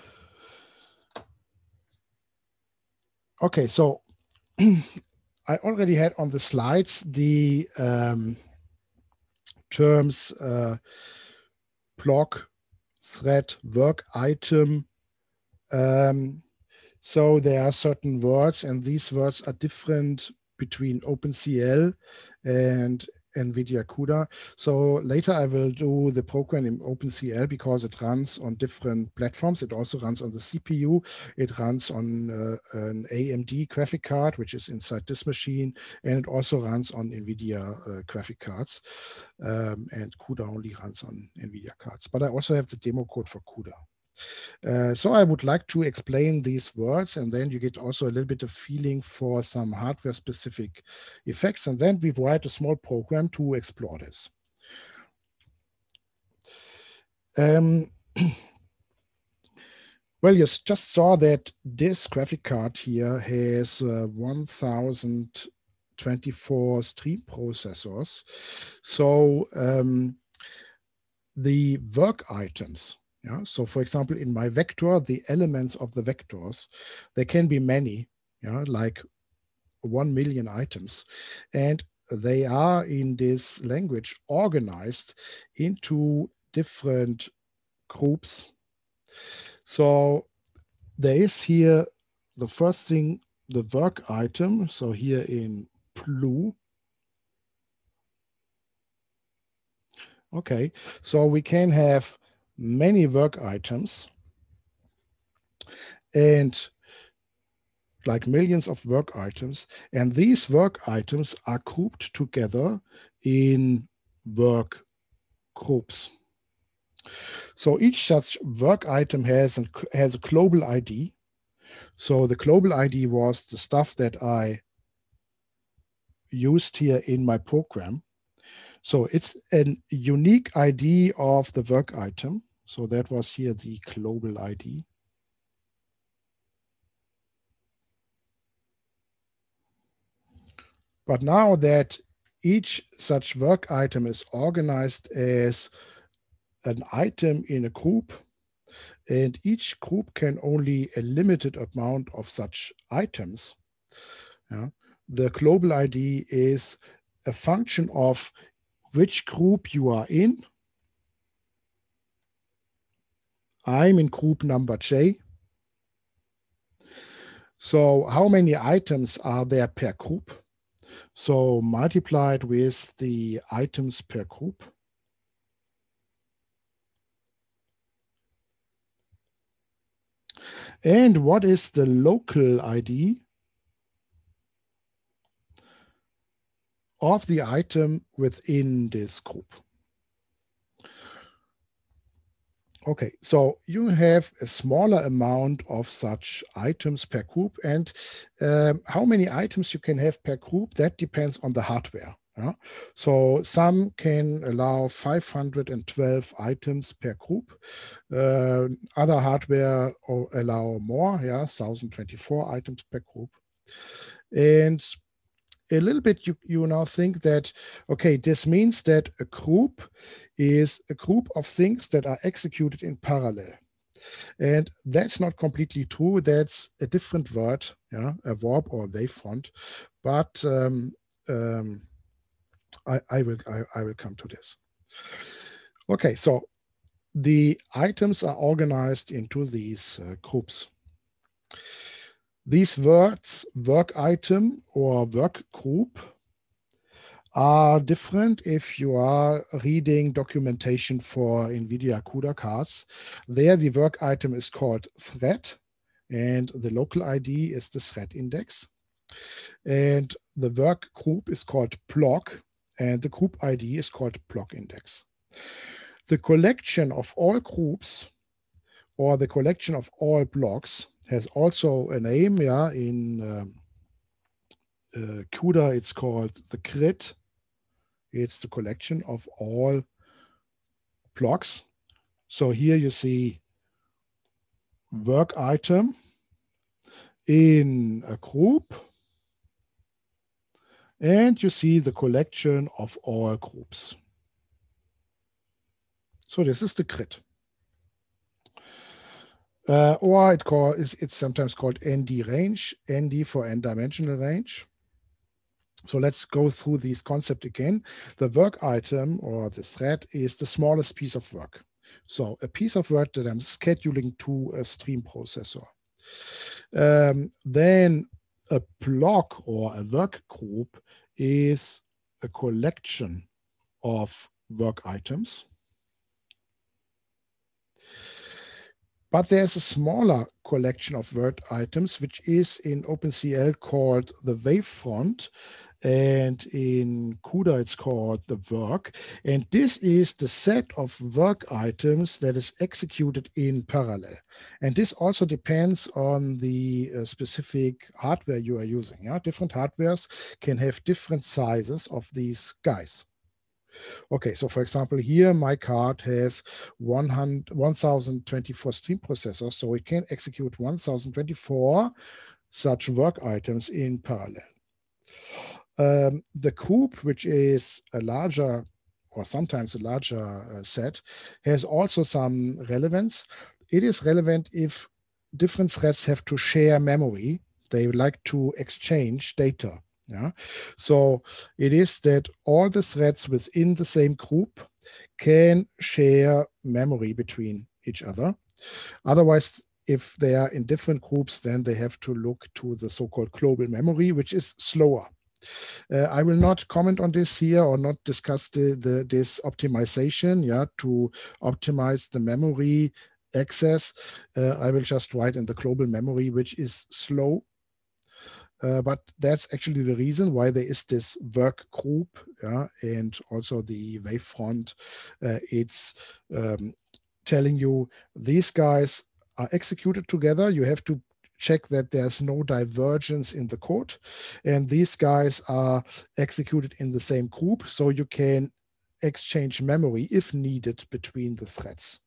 Okay, so I already had on the slides the terms block, thread, work item. So there are certain words, and these words are different between OpenCL and NVIDIA CUDA. So later I will do the program in OpenCL because it runs on different platforms. It also runs on the CPU. It runs on an AMD graphic card, which is inside this machine, and it also runs on NVIDIA graphic cards. And CUDA only runs on NVIDIA cards. But I also have the demo code for CUDA. So I would like to explain these words, and then you get also a little bit of feeling for some hardware-specific effects, and then we write a small program to explore this. Well, you just saw that this graphic card here has 1024 stream processors. So the work items, yeah. So for example, in my vector, the elements of the vectors, there can be many, yeah, like 1 million items. And they are in this language organized into different groups. So there is here the first thing, the work item. So here in blue. Okay, so we can have many work items and like millions of work items. And these work items are grouped together in work groups. So each such work item has a global ID. So the global ID was the stuff that I used here in my program. So it's a unique ID of the work item. So that was here the global ID. But now that each such work item is organized as an item in a group, and each group can only a limited amount of such items, the global ID is a function of which group you are in. I'm in group number J. So how many items are there per group? So multiplied with the items per group. And what is the local ID of the item within this group? Okay, so you have a smaller amount of such items per group, and how many items you can have per group, that depends on the hardware. So some can allow 512 items per group. Other hardware allow more, 1024 items per group. And a little bit you now think that, okay, this means that a group is a group of things that are executed in parallel. And that's not completely true. That's a different word, a warp or a wavefront. But I will come to this. Okay, so the items are organized into these groups. These words, work item or work group, are different if you are reading documentation for NVIDIA CUDA cards. There, the work item is called thread, and the local ID is the thread index. And the work group is called block, and the group ID is called block index. The collection of all groups or the collection of all blocks has also a name. In CUDA, it's called the grid. It's the collection of all blocks. So here you see work item in a group, and you see the collection of all groups. So this is the grid. Or it's sometimes called ND range, ND for n-dimensional range. So let's go through this concept again. The work item or the thread is the smallest piece of work. So a piece of work that I'm scheduling to a stream processor. Then a block or a work group is a collection of work items. But there's a smaller collection of work items, which is in OpenCL called the wavefront. And in CUDA, it's called the work. And this is the set of work items that is executed in parallel. And this also depends on the specific hardware you are using. Different hardwares can have different sizes of these guys. Okay, so for example, here my card has 1024 stream processors, so it can execute 1024 such work items in parallel. The group, which is a larger or sometimes a larger set, has also some relevance. It is relevant if different threads have to share memory. They would like to exchange data. Yeah. So it is that all the threads within the same group can share memory between each other. Otherwise, if they are in different groups, then they have to look to the so-called global memory, which is slower. I will not comment on this here or not discuss this optimization, yeah, to optimize the memory access. I will just write in the global memory, which is slow. But that's actually the reason why there is this work group, yeah, and also the wavefront. It's telling you these guys are executed together. You have to check that there's no divergence in the code. And these guys are executed in the same group, so you can exchange memory if needed between the threads.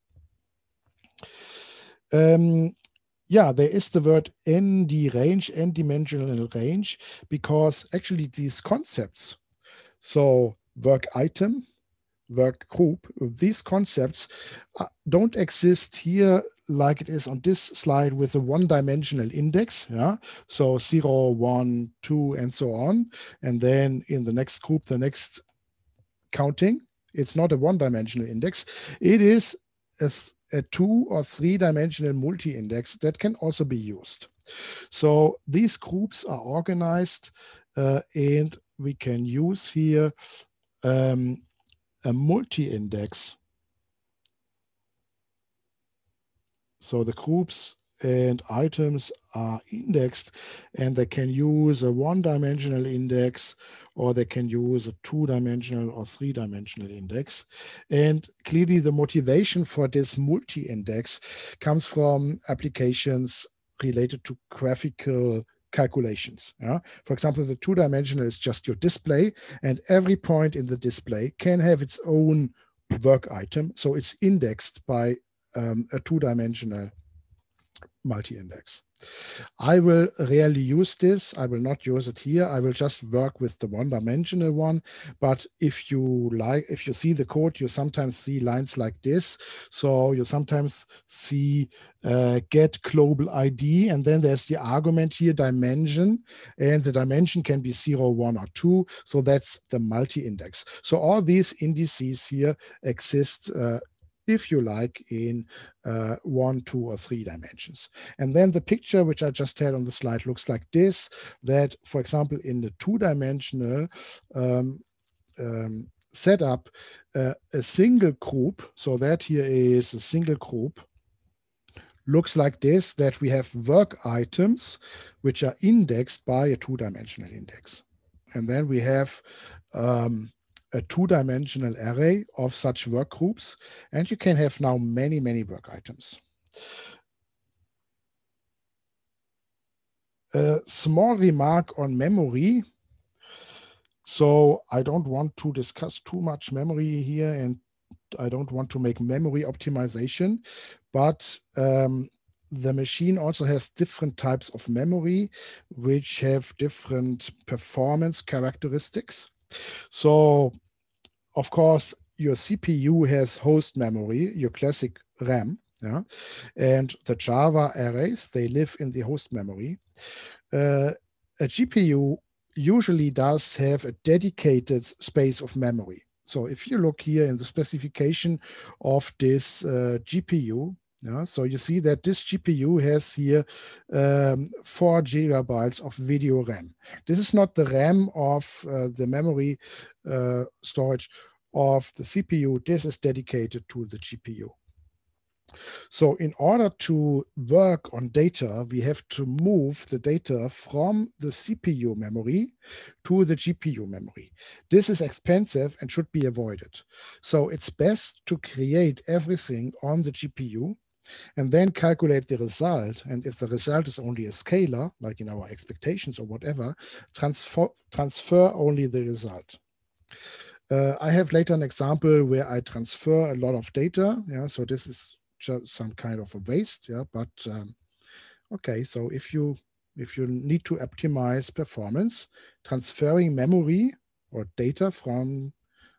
Yeah, there is the word ND range, n-dimensional range, because actually these concepts, so work item, work group, these concepts don't exist here like it is on this slide with a one-dimensional index, yeah, so 0, 1, 2, and so on, and then in the next group, the next counting. It's not a one-dimensional index. It is a 2 or 3-dimensional multi-index that can also be used. So these groups are organized and we can use here a multi-index. So the groups and items are indexed, and they can use a one-dimensional index, or they can use a two-dimensional or three-dimensional index. And clearly the motivation for this multi-index comes from applications related to graphical calculations. Yeah? For example, the two-dimensional is just your display, and every point in the display can have its own work item. So it's indexed by a two-dimensional multi-index. I will rarely use this. I will not use it here. I will just work with the one-dimensional one. But if you see the code, you sometimes see lines like this. So you sometimes see get global ID, and then there's the argument here, dimension, and the dimension can be 0, 1, or 2. So that's the multi-index. So all these indices here exist if you like, in 1, 2, or 3 dimensions. And then the picture, which I just had on the slide, looks like this, that, for example, in the two-dimensional setup, a single group, so that here is a single group, looks like this, that we have work items which are indexed by a two-dimensional index. And then we have a two-dimensional array of such work groups, and you can have now many, many work items. A small remark on memory. So I don't want to discuss too much memory here, and I don't want to make memory optimization, but the machine also has different types of memory, which have different performance characteristics. So, of course, your CPU has host memory, your classic RAM, yeah? And the Java arrays, they live in the host memory. A GPU usually does have a dedicated space of memory. So if you look here in the specification of this GPU, yeah, so you see that this GPU has here 4 gigabytes of video RAM. This is not the RAM of the memory storage of the CPU. This is dedicated to the GPU. So in order to work on data, we have to move the data from the CPU memory to the GPU memory. This is expensive and should be avoided. So it's best to create everything on the GPU and then calculate the result. And if the result is only a scalar, like in our expectations or whatever, transfer only the result. I have later an example where I transfer a lot of data. Yeah, so this is just some kind of a waste. Yeah, but okay. So if you need to optimize performance, transferring memory or data from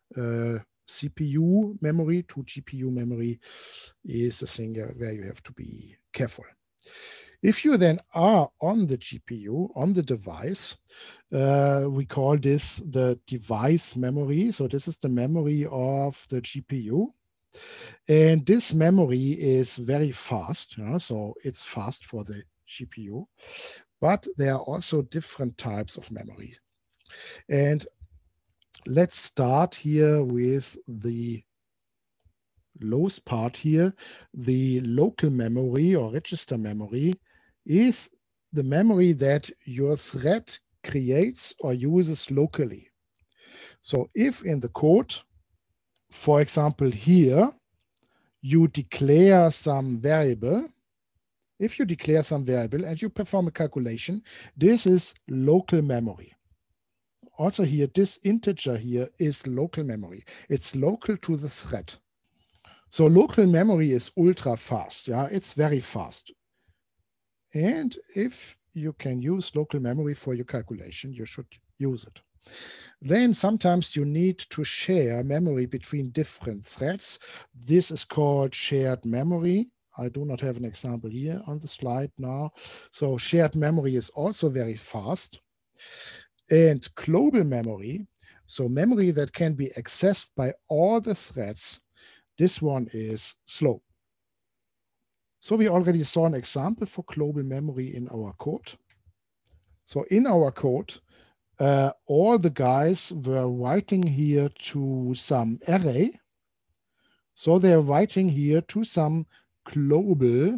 CPU memory to GPU memory is a thing where you have to be careful. If you then are on the GPU, on the device, we call this the device memory. So this is the memory of the GPU. And this memory is very fast. So it's fast for the GPU. But there are also different types of memory. And let's start here with the lowest part here. The local memory or register memory is the memory that your thread creates or uses locally. So if in the code, for example, here, you declare some variable, if you declare some variable and you perform a calculation, this is local memory. Also here, this integer here is local memory. It's local to the thread. So local memory is ultra fast. Yeah, it's very fast. And if you can use local memory for your calculation, you should use it. Then sometimes you need to share memory between different threads. This is called shared memory. I do not have an example here on the slide now. So shared memory is also very fast. And global memory, so memory that can be accessed by all the threads, this one is slow. So we already saw an example for global memory in our code. So in our code, all the guys were writing here to some array. So they're writing here to some global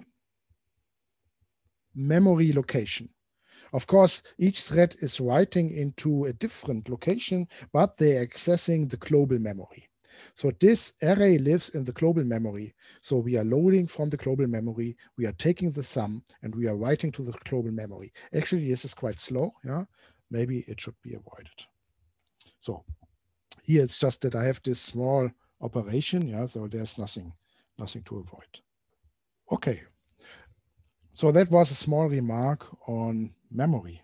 memory location. Of course, each thread is writing into a different location, but they're accessing the global memory. So this array lives in the global memory. So we are loading from the global memory, we are taking the sum, and we are writing to the global memory. Actually, this is quite slow. Yeah, maybe it should be avoided. So here it's just that I have this small operation. Yeah, so there's nothing to avoid. Okay. So that was a small remark on memory.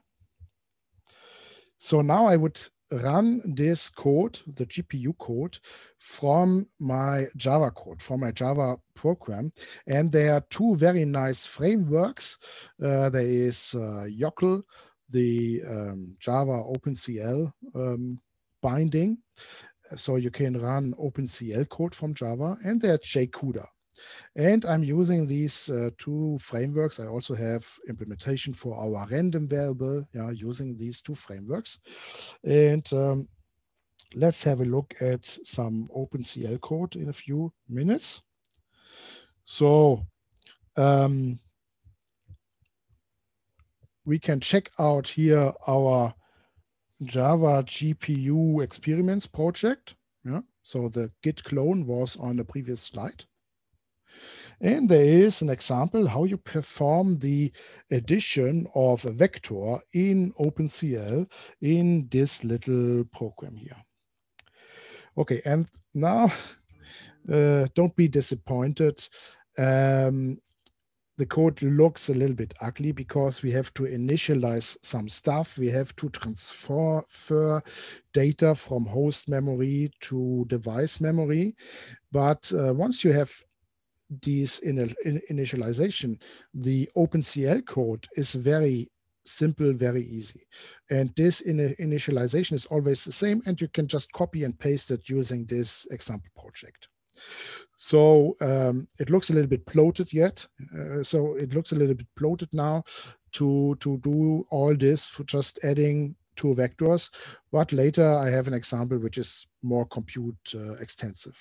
So now I would run this code, the GPU code, from my Java code, from my Java program. And there are two very nice frameworks. There is Yockel, the Java OpenCL binding. So you can run OpenCL code from Java, and there's JCUDA. And I'm using these two frameworks. I also have implementation for our random variable, using these two frameworks. And let's have a look at some OpenCL code in a few minutes. So we can check out here our Java GPU experiments project. Yeah. So the Git clone was on the previous slide. And there is an example how you perform the addition of a vector in OpenCL in this little program here. Okay, and now don't be disappointed. The code looks a little bit ugly because we have to initialize some stuff. We have to transfer data from host memory to device memory. But once you have these initialization, the OpenCL code is very simple, very easy. And this initialization is always the same, and you can just copy and paste it using this example project. So it looks a little bit bloated yet. So it looks a little bit bloated now to do all this for just adding two vectors. But later I have an example which is more compute extensive.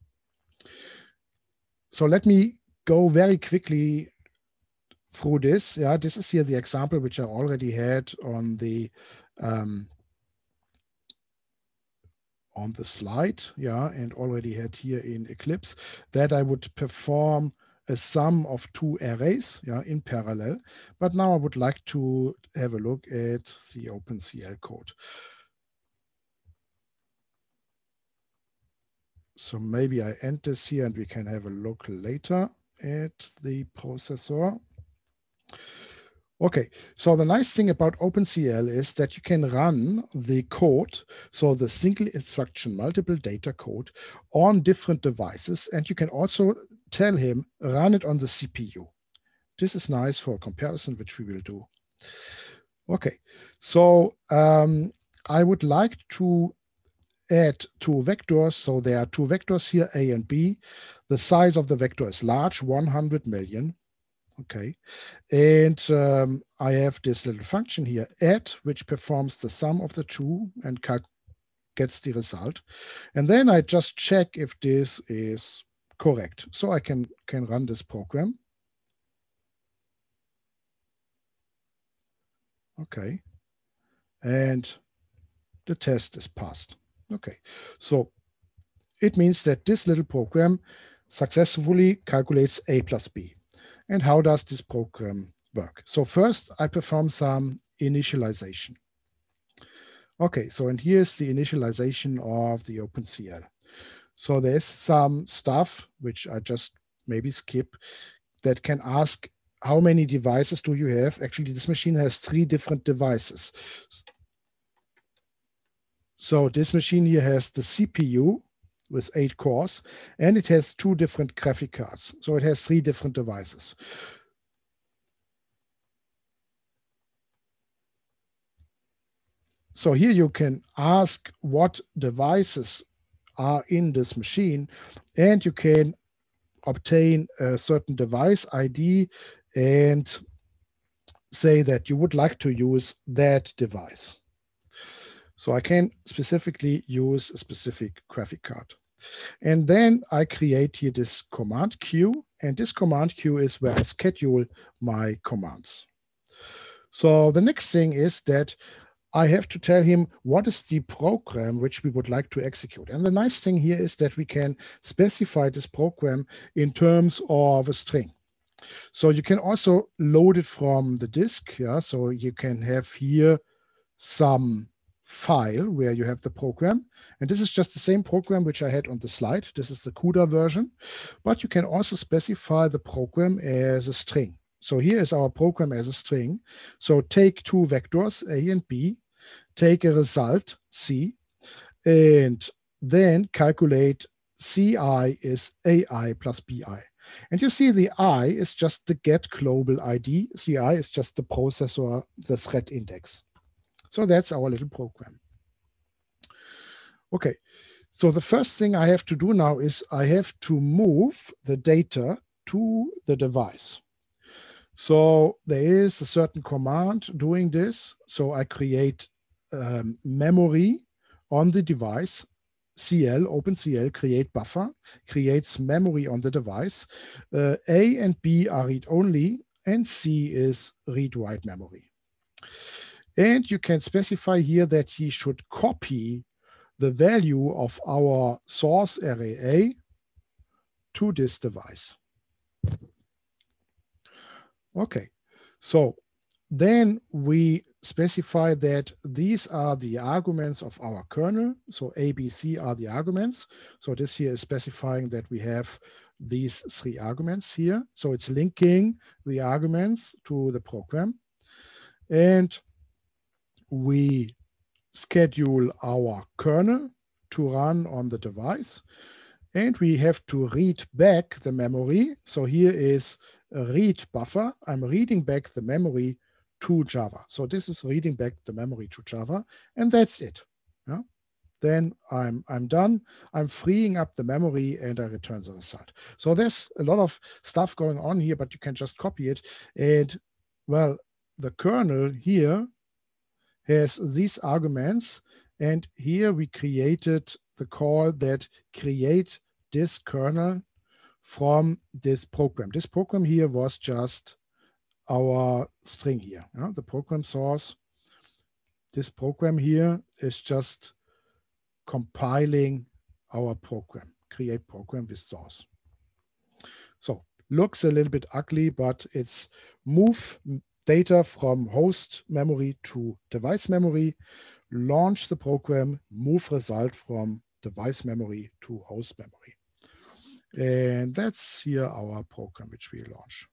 So let me go very quickly through this. Yeah, this is here the example which I already had on the slide, yeah, and already had here in Eclipse, that I would perform a sum of two arrays, yeah, in parallel. But now I would like to have a look at the OpenCL code. So maybe I end this here and we can have a look later at the processor. Okay, so the nice thing about OpenCL is that you can run the code, so the single instruction, multiple data code, on different devices, and you can also tell him, run it on the CPU. this is nice for comparison, which we will do. Okay, so I would like to add two vectors. So there are two vectors here, A and B. The size of the vector is large, 100 million. Okay, and I have this little function here, add, which performs the sum of the two and gets the result. And then I just check if this is correct. So I can run this program. Okay, and the test is passed. Okay, so it means that this little program successfully calculates A plus B. And how does this program work? So first I perform some initialization. Okay, so and here's the initialization of the OpenCL. So there's some stuff which I just maybe skip that can ask how many devices do you have? Actually, this machine has 3 different devices. So this machine here has the CPU with 8 cores, and it has 2 different graphic cards. So it has 3 different devices. So here you can ask what devices are in this machine, and you can obtain a certain device ID and say that you would like to use that device. So I can specifically use a specific graphic card. And then I create here this command queue, and this command queue is where I schedule my commands. So the next thing is that I have to tell him what is the program which we would like to execute. And the nice thing here is that we can specify this program in terms of a string. So you can also load it from the disk. Yeah, so you can have here some file where you have the program. And this is just the same program which I had on the slide. This is the CUDA version, but you can also specify the program as a string. So here is our program as a string. So take 2 vectors, A and B, take a result, C, and then calculate CI is AI plus BI. And you see the I is just the get global ID. CI is just the processor, the thread index. So that's our little program. Okay, so the first thing I have to do now is I have to move the data to the device. So there is a certain command doing this. So I create memory on the device. CL, OpenCL, create buffer, creates memory on the device. A and B are read-only, and C is read-write memory. And you can specify here that he should copy the value of our source array A to this device. Okay, so then we specify that these are the arguments of our kernel. So A, B, C are the arguments. So this here is specifying that we have these 3 arguments here. So it's linking the arguments to the program. And we schedule our kernel to run on the device. And we have to read back the memory. So here is a read buffer. I'm reading back the memory to Java. So this is reading back the memory to Java, and that's it. Yeah? Then I'm done. I'm freeing up the memory and I return the result. So there's a lot of stuff going on here, but you can just copy it. And well, the kernel here has these arguments, and here we created the call that create this kernel from this program. This program here was just our string here. The program source. This program here is just compiling our program, create program with source. So looks a little bit ugly, but it's move data from host memory to device memory, launch the program, move result from device memory to host memory. And that's here our program which we launch.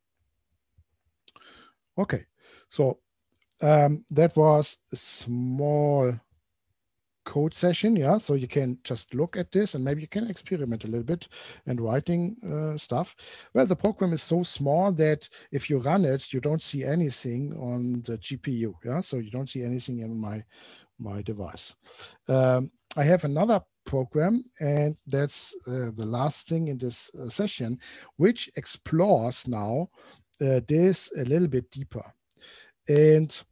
Okay, so that was a small code session, yeah, so you can just look at this and maybe you can experiment a little bit and writing stuff. Well, the program is so small that if you run it, you don't see anything on the GPU, yeah, so you don't see anything in my device. I have another program, and that's the last thing in this session, which explores now this a little bit deeper. And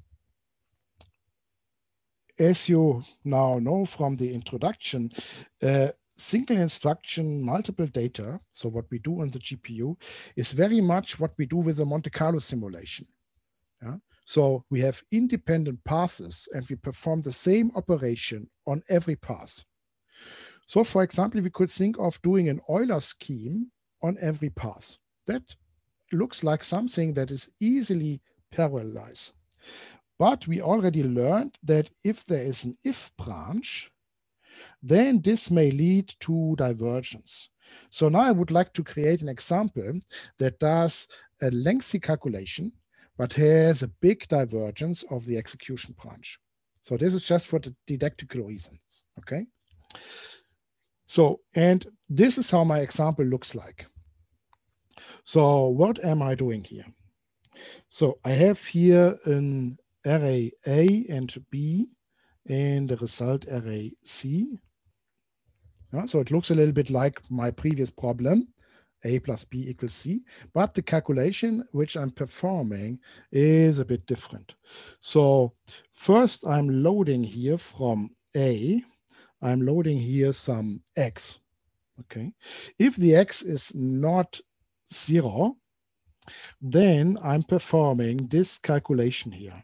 as you now know from the introduction, single instruction, multiple data, so what we do on the GPU, is very much what we do with a Monte Carlo simulation. Yeah? So we have independent paths and we perform the same operation on every path. So for example, we could think of doing an Euler scheme on every path. That looks like something that is easily parallelized. But we already learned that if there is an if branch, then this may lead to divergence. So now I would like to create an example that does a lengthy calculation, but has a big divergence of the execution branch. So this is just for the didactical reasons, okay? So, and this is how my example looks like. So what am I doing here? So I have here an array A and B and the result array C. Yeah, so it looks a little bit like my previous problem, A plus B equals C, but the calculation which I'm performing is a bit different. So first I'm loading here from A, I'm loading here some X, okay? If the X is not 0, then I'm performing this calculation here.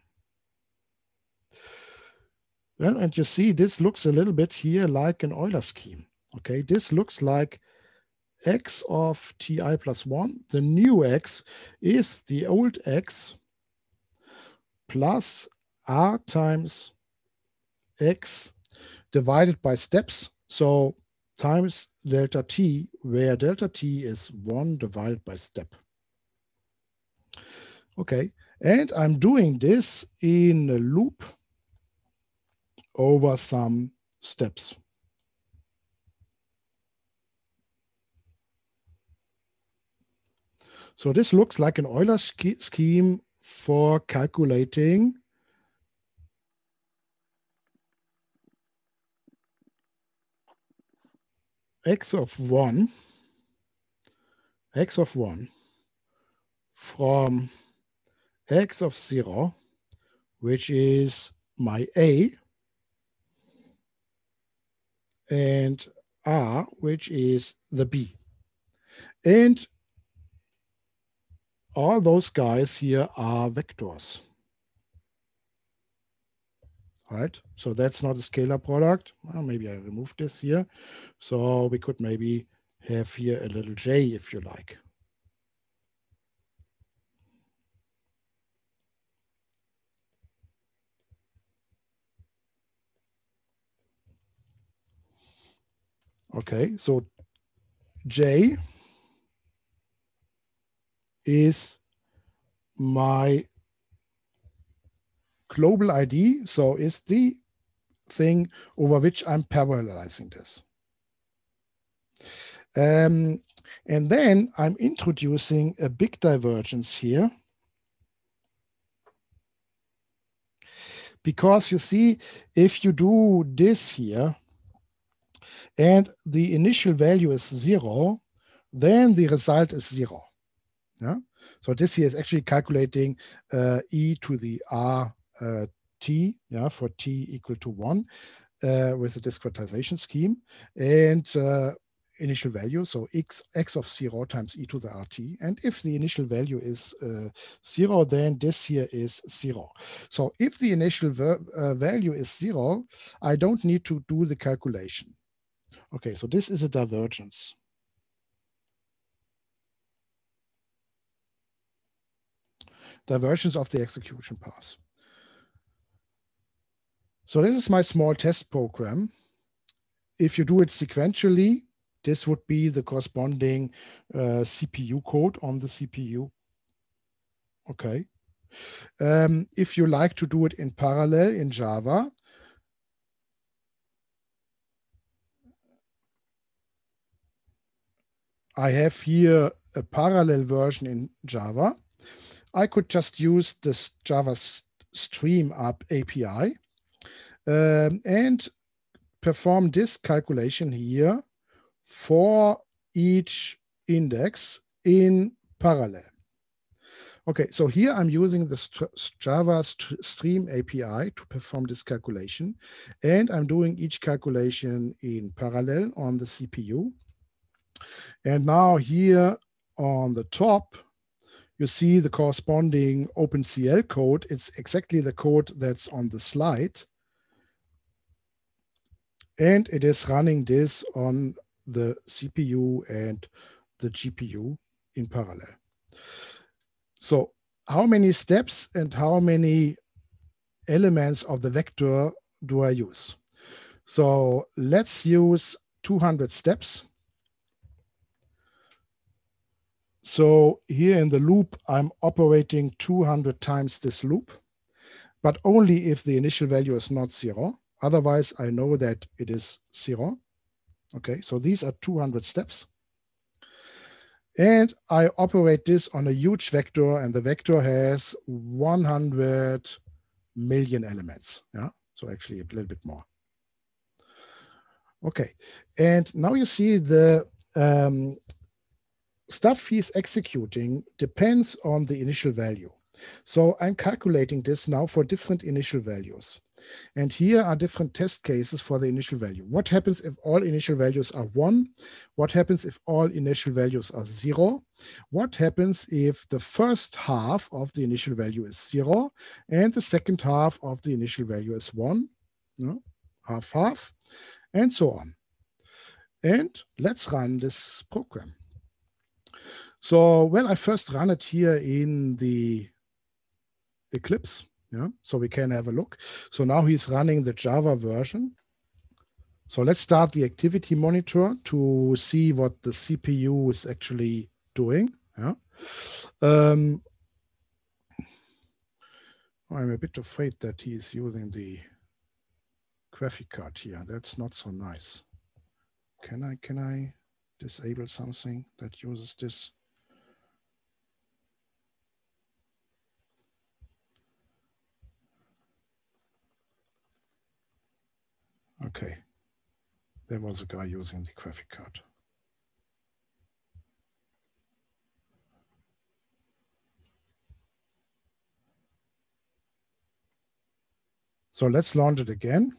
Well, and you see this looks a little bit here like an Euler scheme. Okay, this looks like x of ti plus 1. The new x is the old x plus r times x divided by steps. So times delta t, where delta t is 1 divided by step. Okay, and I'm doing this in a loop over some steps. So this looks like an Euler scheme for calculating x of 1 from x of 0, which is my A, and R, which is the B. And all those guys here are vectors. Right? So that's not a scalar product. Well, maybe I remove this here. So we could maybe have here a little j if you like. Okay, so j is my global ID, so is the thing over which I'm parallelizing this. And then I'm introducing a big divergence here. Because you see, if you do this here, and the initial value is 0, then the result is 0. Yeah? So this here is actually calculating e to the r t, yeah, for t equal to 1 with a discretization scheme. And initial value, so x of 0 times e to the rt. And if the initial value is 0, then this here is 0. So if the initial value is 0, I don't need to do the calculation. Okay, so this is a divergence. Divergence of the execution path. So this is my small test program. If you do it sequentially, this would be the corresponding CPU code on the CPU. Okay. If you like to do it in parallel in Java, I have here a parallel version in Java. I could just use this Java Stream Up API and perform this calculation here for each index in parallel. Okay, so here I'm using the Java Stream API to perform this calculation, and I'm doing each calculation in parallel on the CPU. And now here on the top, you see the corresponding OpenCL code. It's exactly the code that's on the slide. And it is running this on the CPU and the GPU in parallel. So how many steps and how many elements of the vector do I use? So let's use 200 steps. So here in the loop, I'm operating 200 times this loop, but only if the initial value is not 0. Otherwise, I know that it is 0. Okay, so these are 200 steps. And I operate this on a huge vector, and the vector has 100 million elements. Yeah, so actually a little bit more. Okay, and now you see the stuff he's executing depends on the initial value. So I'm calculating this now for different initial values. And here are different test cases for the initial value. What happens if all initial values are 1? What happens if all initial values are 0? What happens if the first half of the initial value is 0 and the second half of the initial value is 1? No? Half, half, and so on. And let's run this program. So, well, I first run it here in the Eclipse. Yeah, so we can have a look. So now he's running the Java version. So let's start the activity monitor to see what the CPU is actually doing. Yeah. I'm a bit afraid that he's using the graphic card here. That's not so nice. Can I disable something that uses this? Okay, there was a guy using the graphic card. So let's launch it again.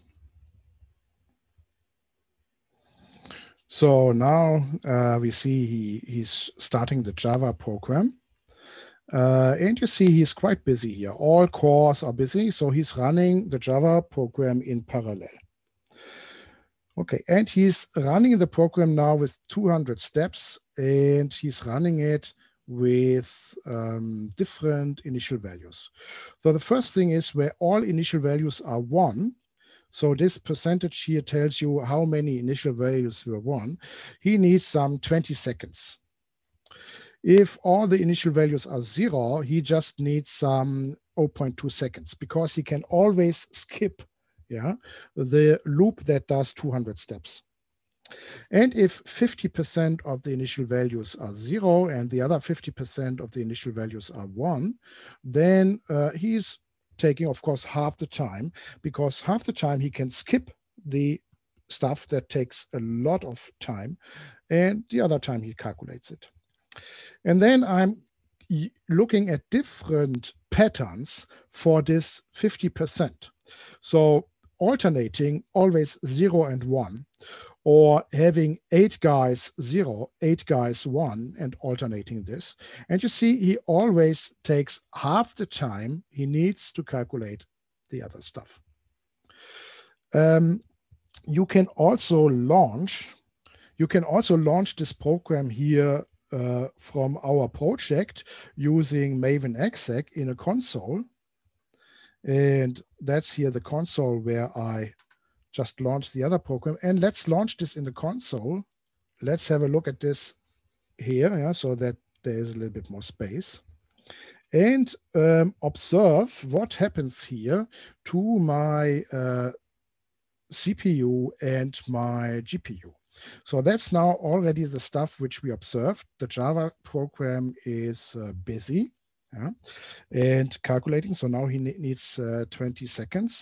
So now we see he's starting the Java program. And you see he's quite busy here. All cores are busy, so he's running the Java program in parallel. Okay, and he's running the program now with 200 steps, and he's running it with different initial values. So the first thing is where all initial values are 1. So this percentage here tells you how many initial values were 1. He needs some 20 seconds. If all the initial values are 0, he just needs some 0.2 seconds because he can always skip the loop that does 200 steps. And if 50% of the initial values are 0 and the other 50% of the initial values are 1, then he's taking, of course, half the time, because half the time he can skip the stuff that takes a lot of time, and the other time he calculates it. And then I'm looking at different patterns for this 50%. So alternating always 0 and 1, or having 8 guys 0, 8 guys 1, and alternating this. And you see he always takes half the time he needs to calculate the other stuff. You can also launch this program here from our project using Maven exec in a console. And that's here the console where I just launched the other program. And let's launch this in the console. Let's have a look at this here, so that there is a little bit more space. And observe what happens here to my CPU and my GPU. So that's now already the stuff which we observed. The Java program is busy and calculating. So now he needs 20 seconds.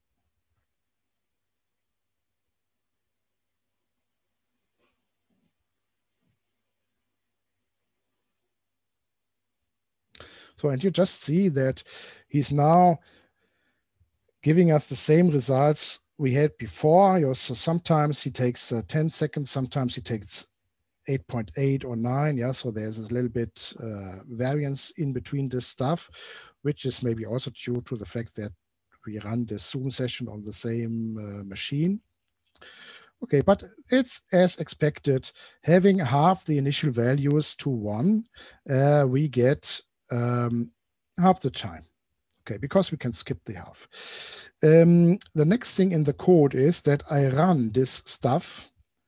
So, and you just see that he's now giving us the same results we had before. So sometimes he takes 10 seconds, sometimes he takes 8.8 or 9. Yeah, so there's a little bit variance in between this stuff, which is maybe also due to the fact that we run this Zoom session on the same machine. Okay, but it's as expected. Having half the initial values to 1, we get half the time. Okay, because we can skip the half. The next thing in the code is that I run this stuff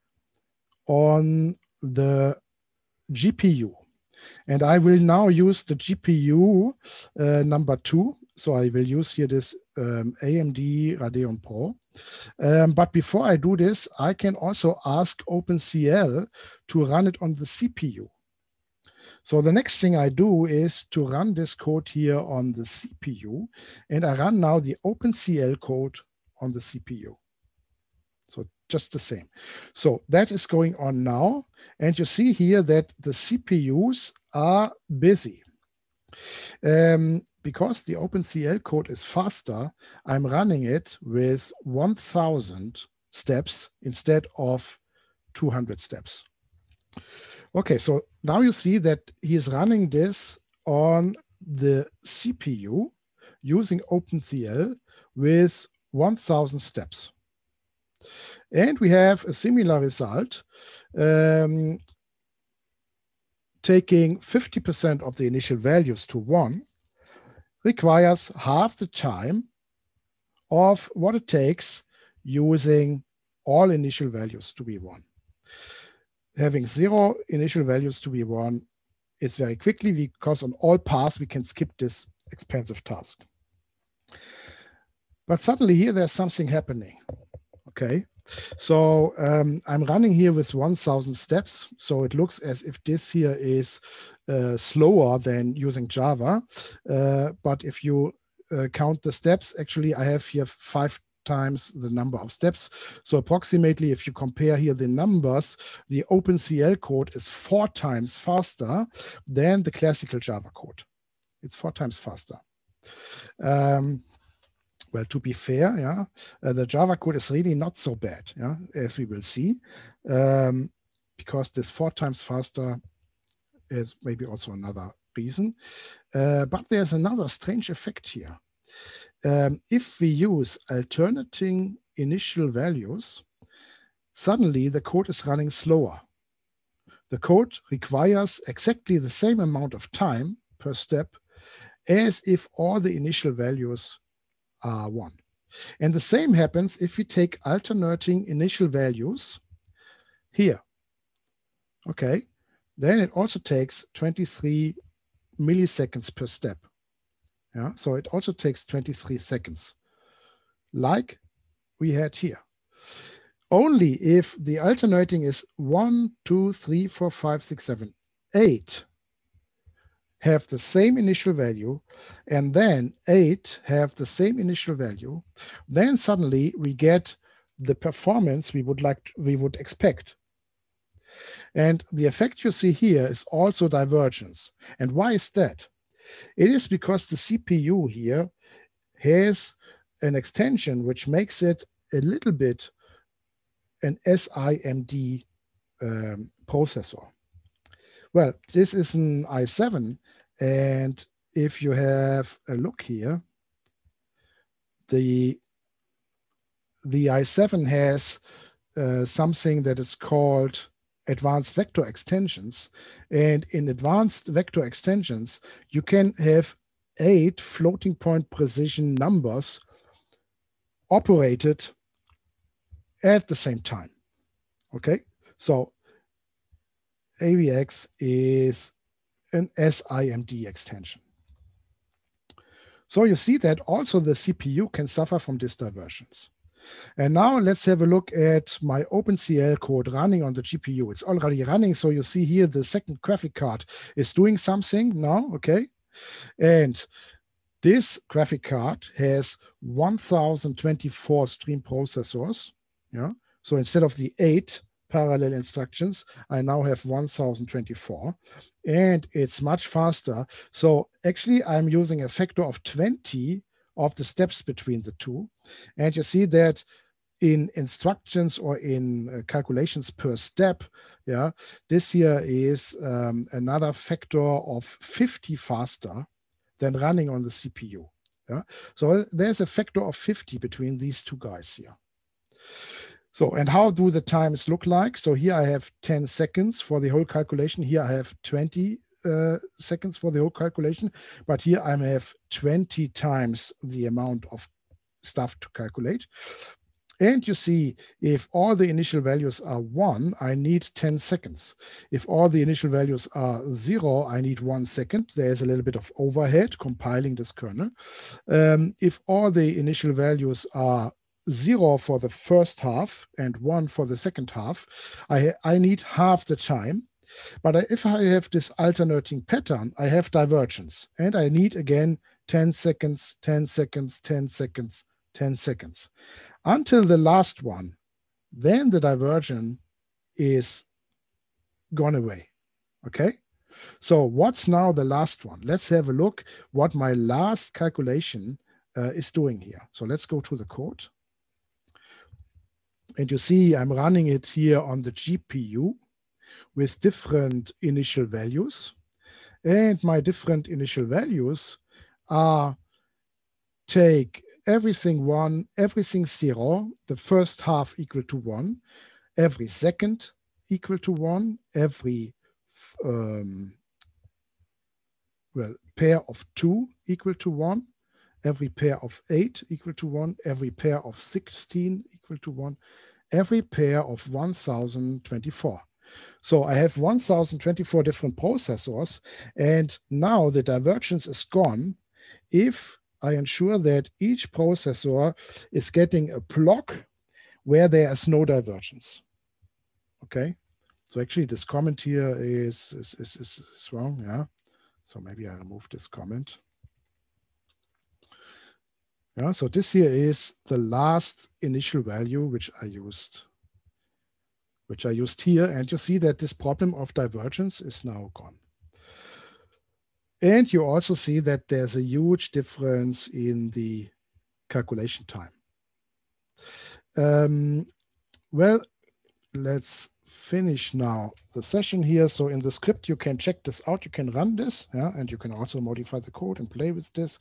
on the GPU. And I will now use the GPU number 2. So I will use here this AMD Radeon Pro. But before I do this, I can also ask OpenCL to run it on the CPU. So the next thing I do is to run this code here on the CPU, and I run now the OpenCL code on the CPU. So just the same. So that is going on now. And you see here that the CPUs are busy. Because the OpenCL code is faster, I'm running it with 1000 steps instead of 200 steps. Okay, so now you see that he's running this on the CPU using OpenCL with 1000 steps. And we have a similar result, taking 50% of the initial values to 1 requires half the time of what it takes using all initial values to be 1. Having 0 initial values to be 1 is very quickly, because on all paths we can skip this expensive task. But suddenly here there's something happening. Okay, so I'm running here with 1000 steps. So it looks as if this here is slower than using Java. But if you count the steps, actually I have here 5 times the number of steps. So approximately, if you compare here the numbers, the OpenCL code is 4 times faster than the classical Java code. It's 4 times faster. Well, to be fair, yeah, the Java code is really not so bad, yeah, as we will see, because this 4 times faster is maybe also another reason. But there's another strange effect here. If we use alternating initial values, suddenly the code is running slower. The code requires exactly the same amount of time per step as if all the initial values are 1. And the same happens if we take alternating initial values here. Okay, then it also takes 23 milliseconds per step. Yeah, so it also takes 23 seconds, like we had here. Only if the alternating is 1, 2, 3, 4, 5, 6, 7, 8 have the same initial value, and then 8 have the same initial value, then suddenly we get the performance we would expect. And the effect you see here is also divergence. And why is that? It is because the CPU here has an extension which makes it a little bit an SIMD processor. Well, this is an i7, and if you have a look here, the i7 has something that is called advanced vector extensions. And in advanced vector extensions, you can have 8 floating point precision numbers operated at the same time. Okay, so AVX is an SIMD extension. So you see that also the CPU can suffer from these diversions. And now let's have a look at my OpenCL code running on the GPU. It's already running. So you see here the second graphic card is doing something now, okay? And this graphic card has 1024 stream processors. Yeah. So instead of the 8 parallel instructions, I now have 1024, and it's much faster. So actually, I'm using a factor of 20 of the steps between the two. And you see that in instructions or in calculations per step, yeah, this here is another factor of 50 faster than running on the CPU. Yeah? So there's a factor of 50 between these two guys here. So, and how do the times look like? So here I have 10 seconds for the whole calculation. Here I have 20 seconds for the whole calculation, but here I have 20 times the amount of stuff to calculate. And you see, if all the initial values are 1, I need 10 seconds. If all the initial values are 0, I need 1 second. There's a little bit of overhead compiling this kernel. If all the initial values are 0 for the first half and 1 for the second half, I need half the time. But if I have this alternating pattern, I have divergence. And I need, again, 10 seconds, 10 seconds, 10 seconds, 10 seconds. Until the last one, then the divergence is gone away, okay? So what's now the last one? Let's have a look what my last calculation is doing here. So let's go to the code. And you see I'm running it here on the GPU with different initial values. And my different initial values are take everything 1, everything 0, the first half equal to 1, every second equal to 1, every pair of 2 equal to 1, every pair of 8 equal to 1, every pair of 16 equal to 1, every pair of 1024. So I have 1024 different processors, and now the divergence is gone if I ensure that each processor is getting a block where there is no divergence. Okay, so actually this comment here is wrong. Yeah, so maybe I remove this comment. Yeah, so this here is the last initial value which I used here, and you see that this problem of divergence is now gone. And you also see that there's a huge difference in the calculation time. Well, let's finish now the session here. So in the script, you can check this out. You can run this, yeah, and you can also modify the code and play with this.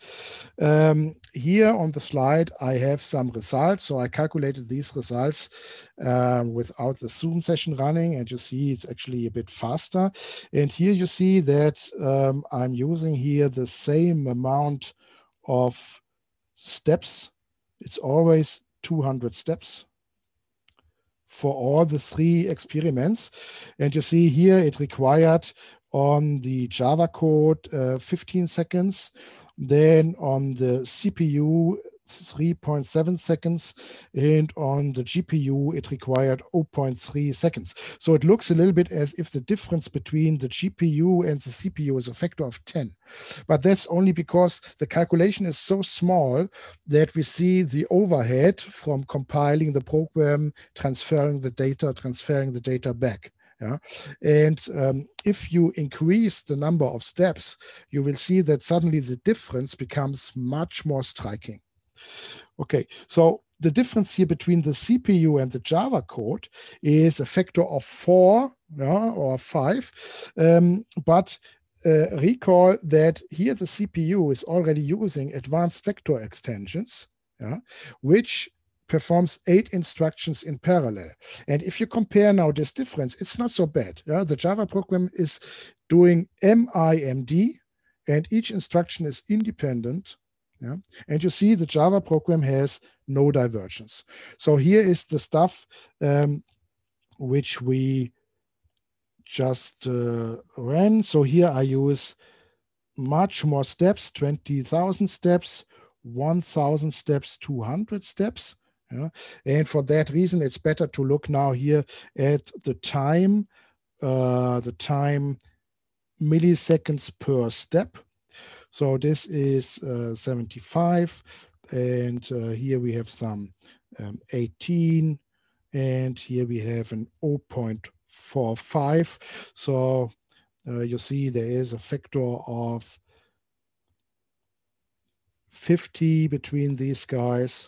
Here on the slide, I have some results. So I calculated these results without the Zoom session running, and you see it's actually a bit faster. And here you see that I'm using here the same amount of steps. It's always 200 steps for all the 3 experiments. And you see here it required on the Java code 15 seconds, then on the CPU 3.7 seconds, and on the GPU it required 0.3 seconds. So it looks a little bit as if the difference between the GPU and the CPU is a factor of 10. But that's only because the calculation is so small that we see the overhead from compiling the program, transferring the data back. Yeah. And if you increase the number of steps, you will see that suddenly the difference becomes much more striking. Okay, so the difference here between the CPU and the Java code is a factor of 4, yeah, or 5. But recall that here the CPU is already using advanced vector extensions, yeah, which performs 8 instructions in parallel. And if you compare now this difference, it's not so bad. Yeah? The Java program is doing MIMD, and each instruction is independent. Yeah? And you see the Java program has no divergence. So here is the stuff which we just ran. So here I use much more steps, 20,000 steps, 1,000 steps, 200 steps. Yeah? And for that reason, it's better to look now here at the time milliseconds per step. So this is 75, and here we have some 18, and here we have an 0.45. So you see there is a factor of 50 between these guys.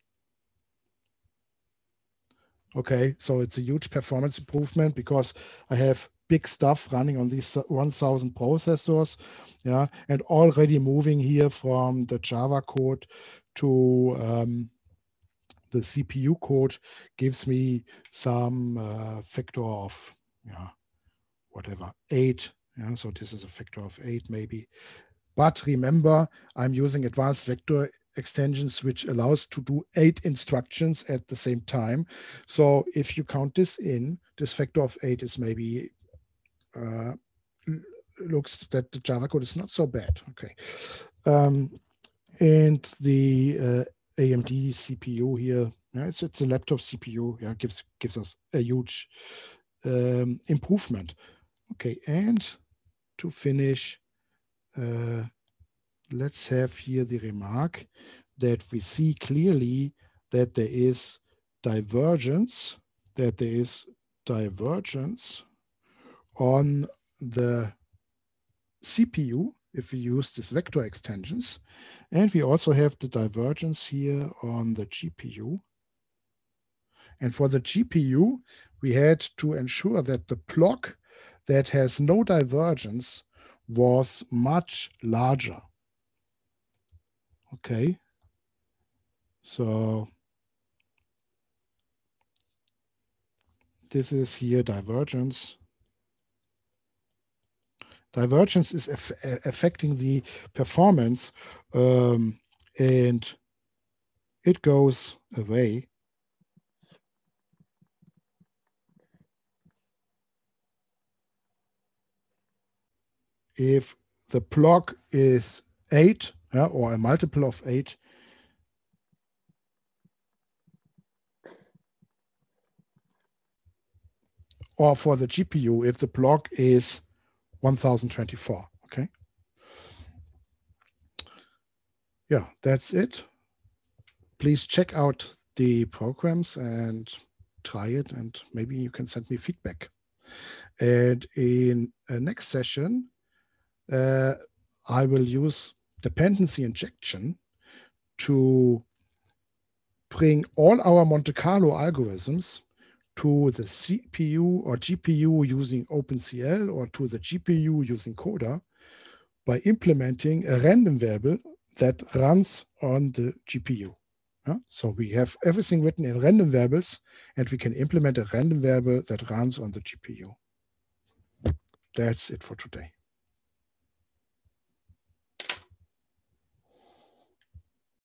Okay, so it's a huge performance improvement because I have big stuff running on these 1000 processors, yeah, and already moving here from the Java code to the CPU code gives me some factor of, yeah, whatever, 8. Yeah, so this is a factor of 8 maybe. But remember, I'm using advanced vector extensions, which allows to do 8 instructions at the same time. So if you count this in, this factor of 8 is maybe, looks that the Java code is not so bad. Okay. And the AMD CPU here, yeah, it's a laptop CPU, yeah, gives us a huge improvement. Okay, and to finish, let's have here the remark that we see clearly that there is divergence, on the CPU if we use these vector extensions. And we also have the divergence here on the GPU. And for the GPU, we had to ensure that the block that has no divergence was much larger. Okay, so this is here divergence. Divergence is affecting the performance, and it goes away. If the block is 8, yeah, or a multiple of 8, or for the GPU, if the block is 1024, okay? Yeah, that's it. Please check out the programs and try it, and maybe you can send me feedback. And in a next session, I will use dependency injection to bring all our Monte Carlo algorithms to the CPU or GPU using OpenCL, or to the GPU using Coda, by implementing a random variable that runs on the GPU. Yeah? So we have everything written in random variables, and we can implement a random variable that runs on the GPU. That's it for today.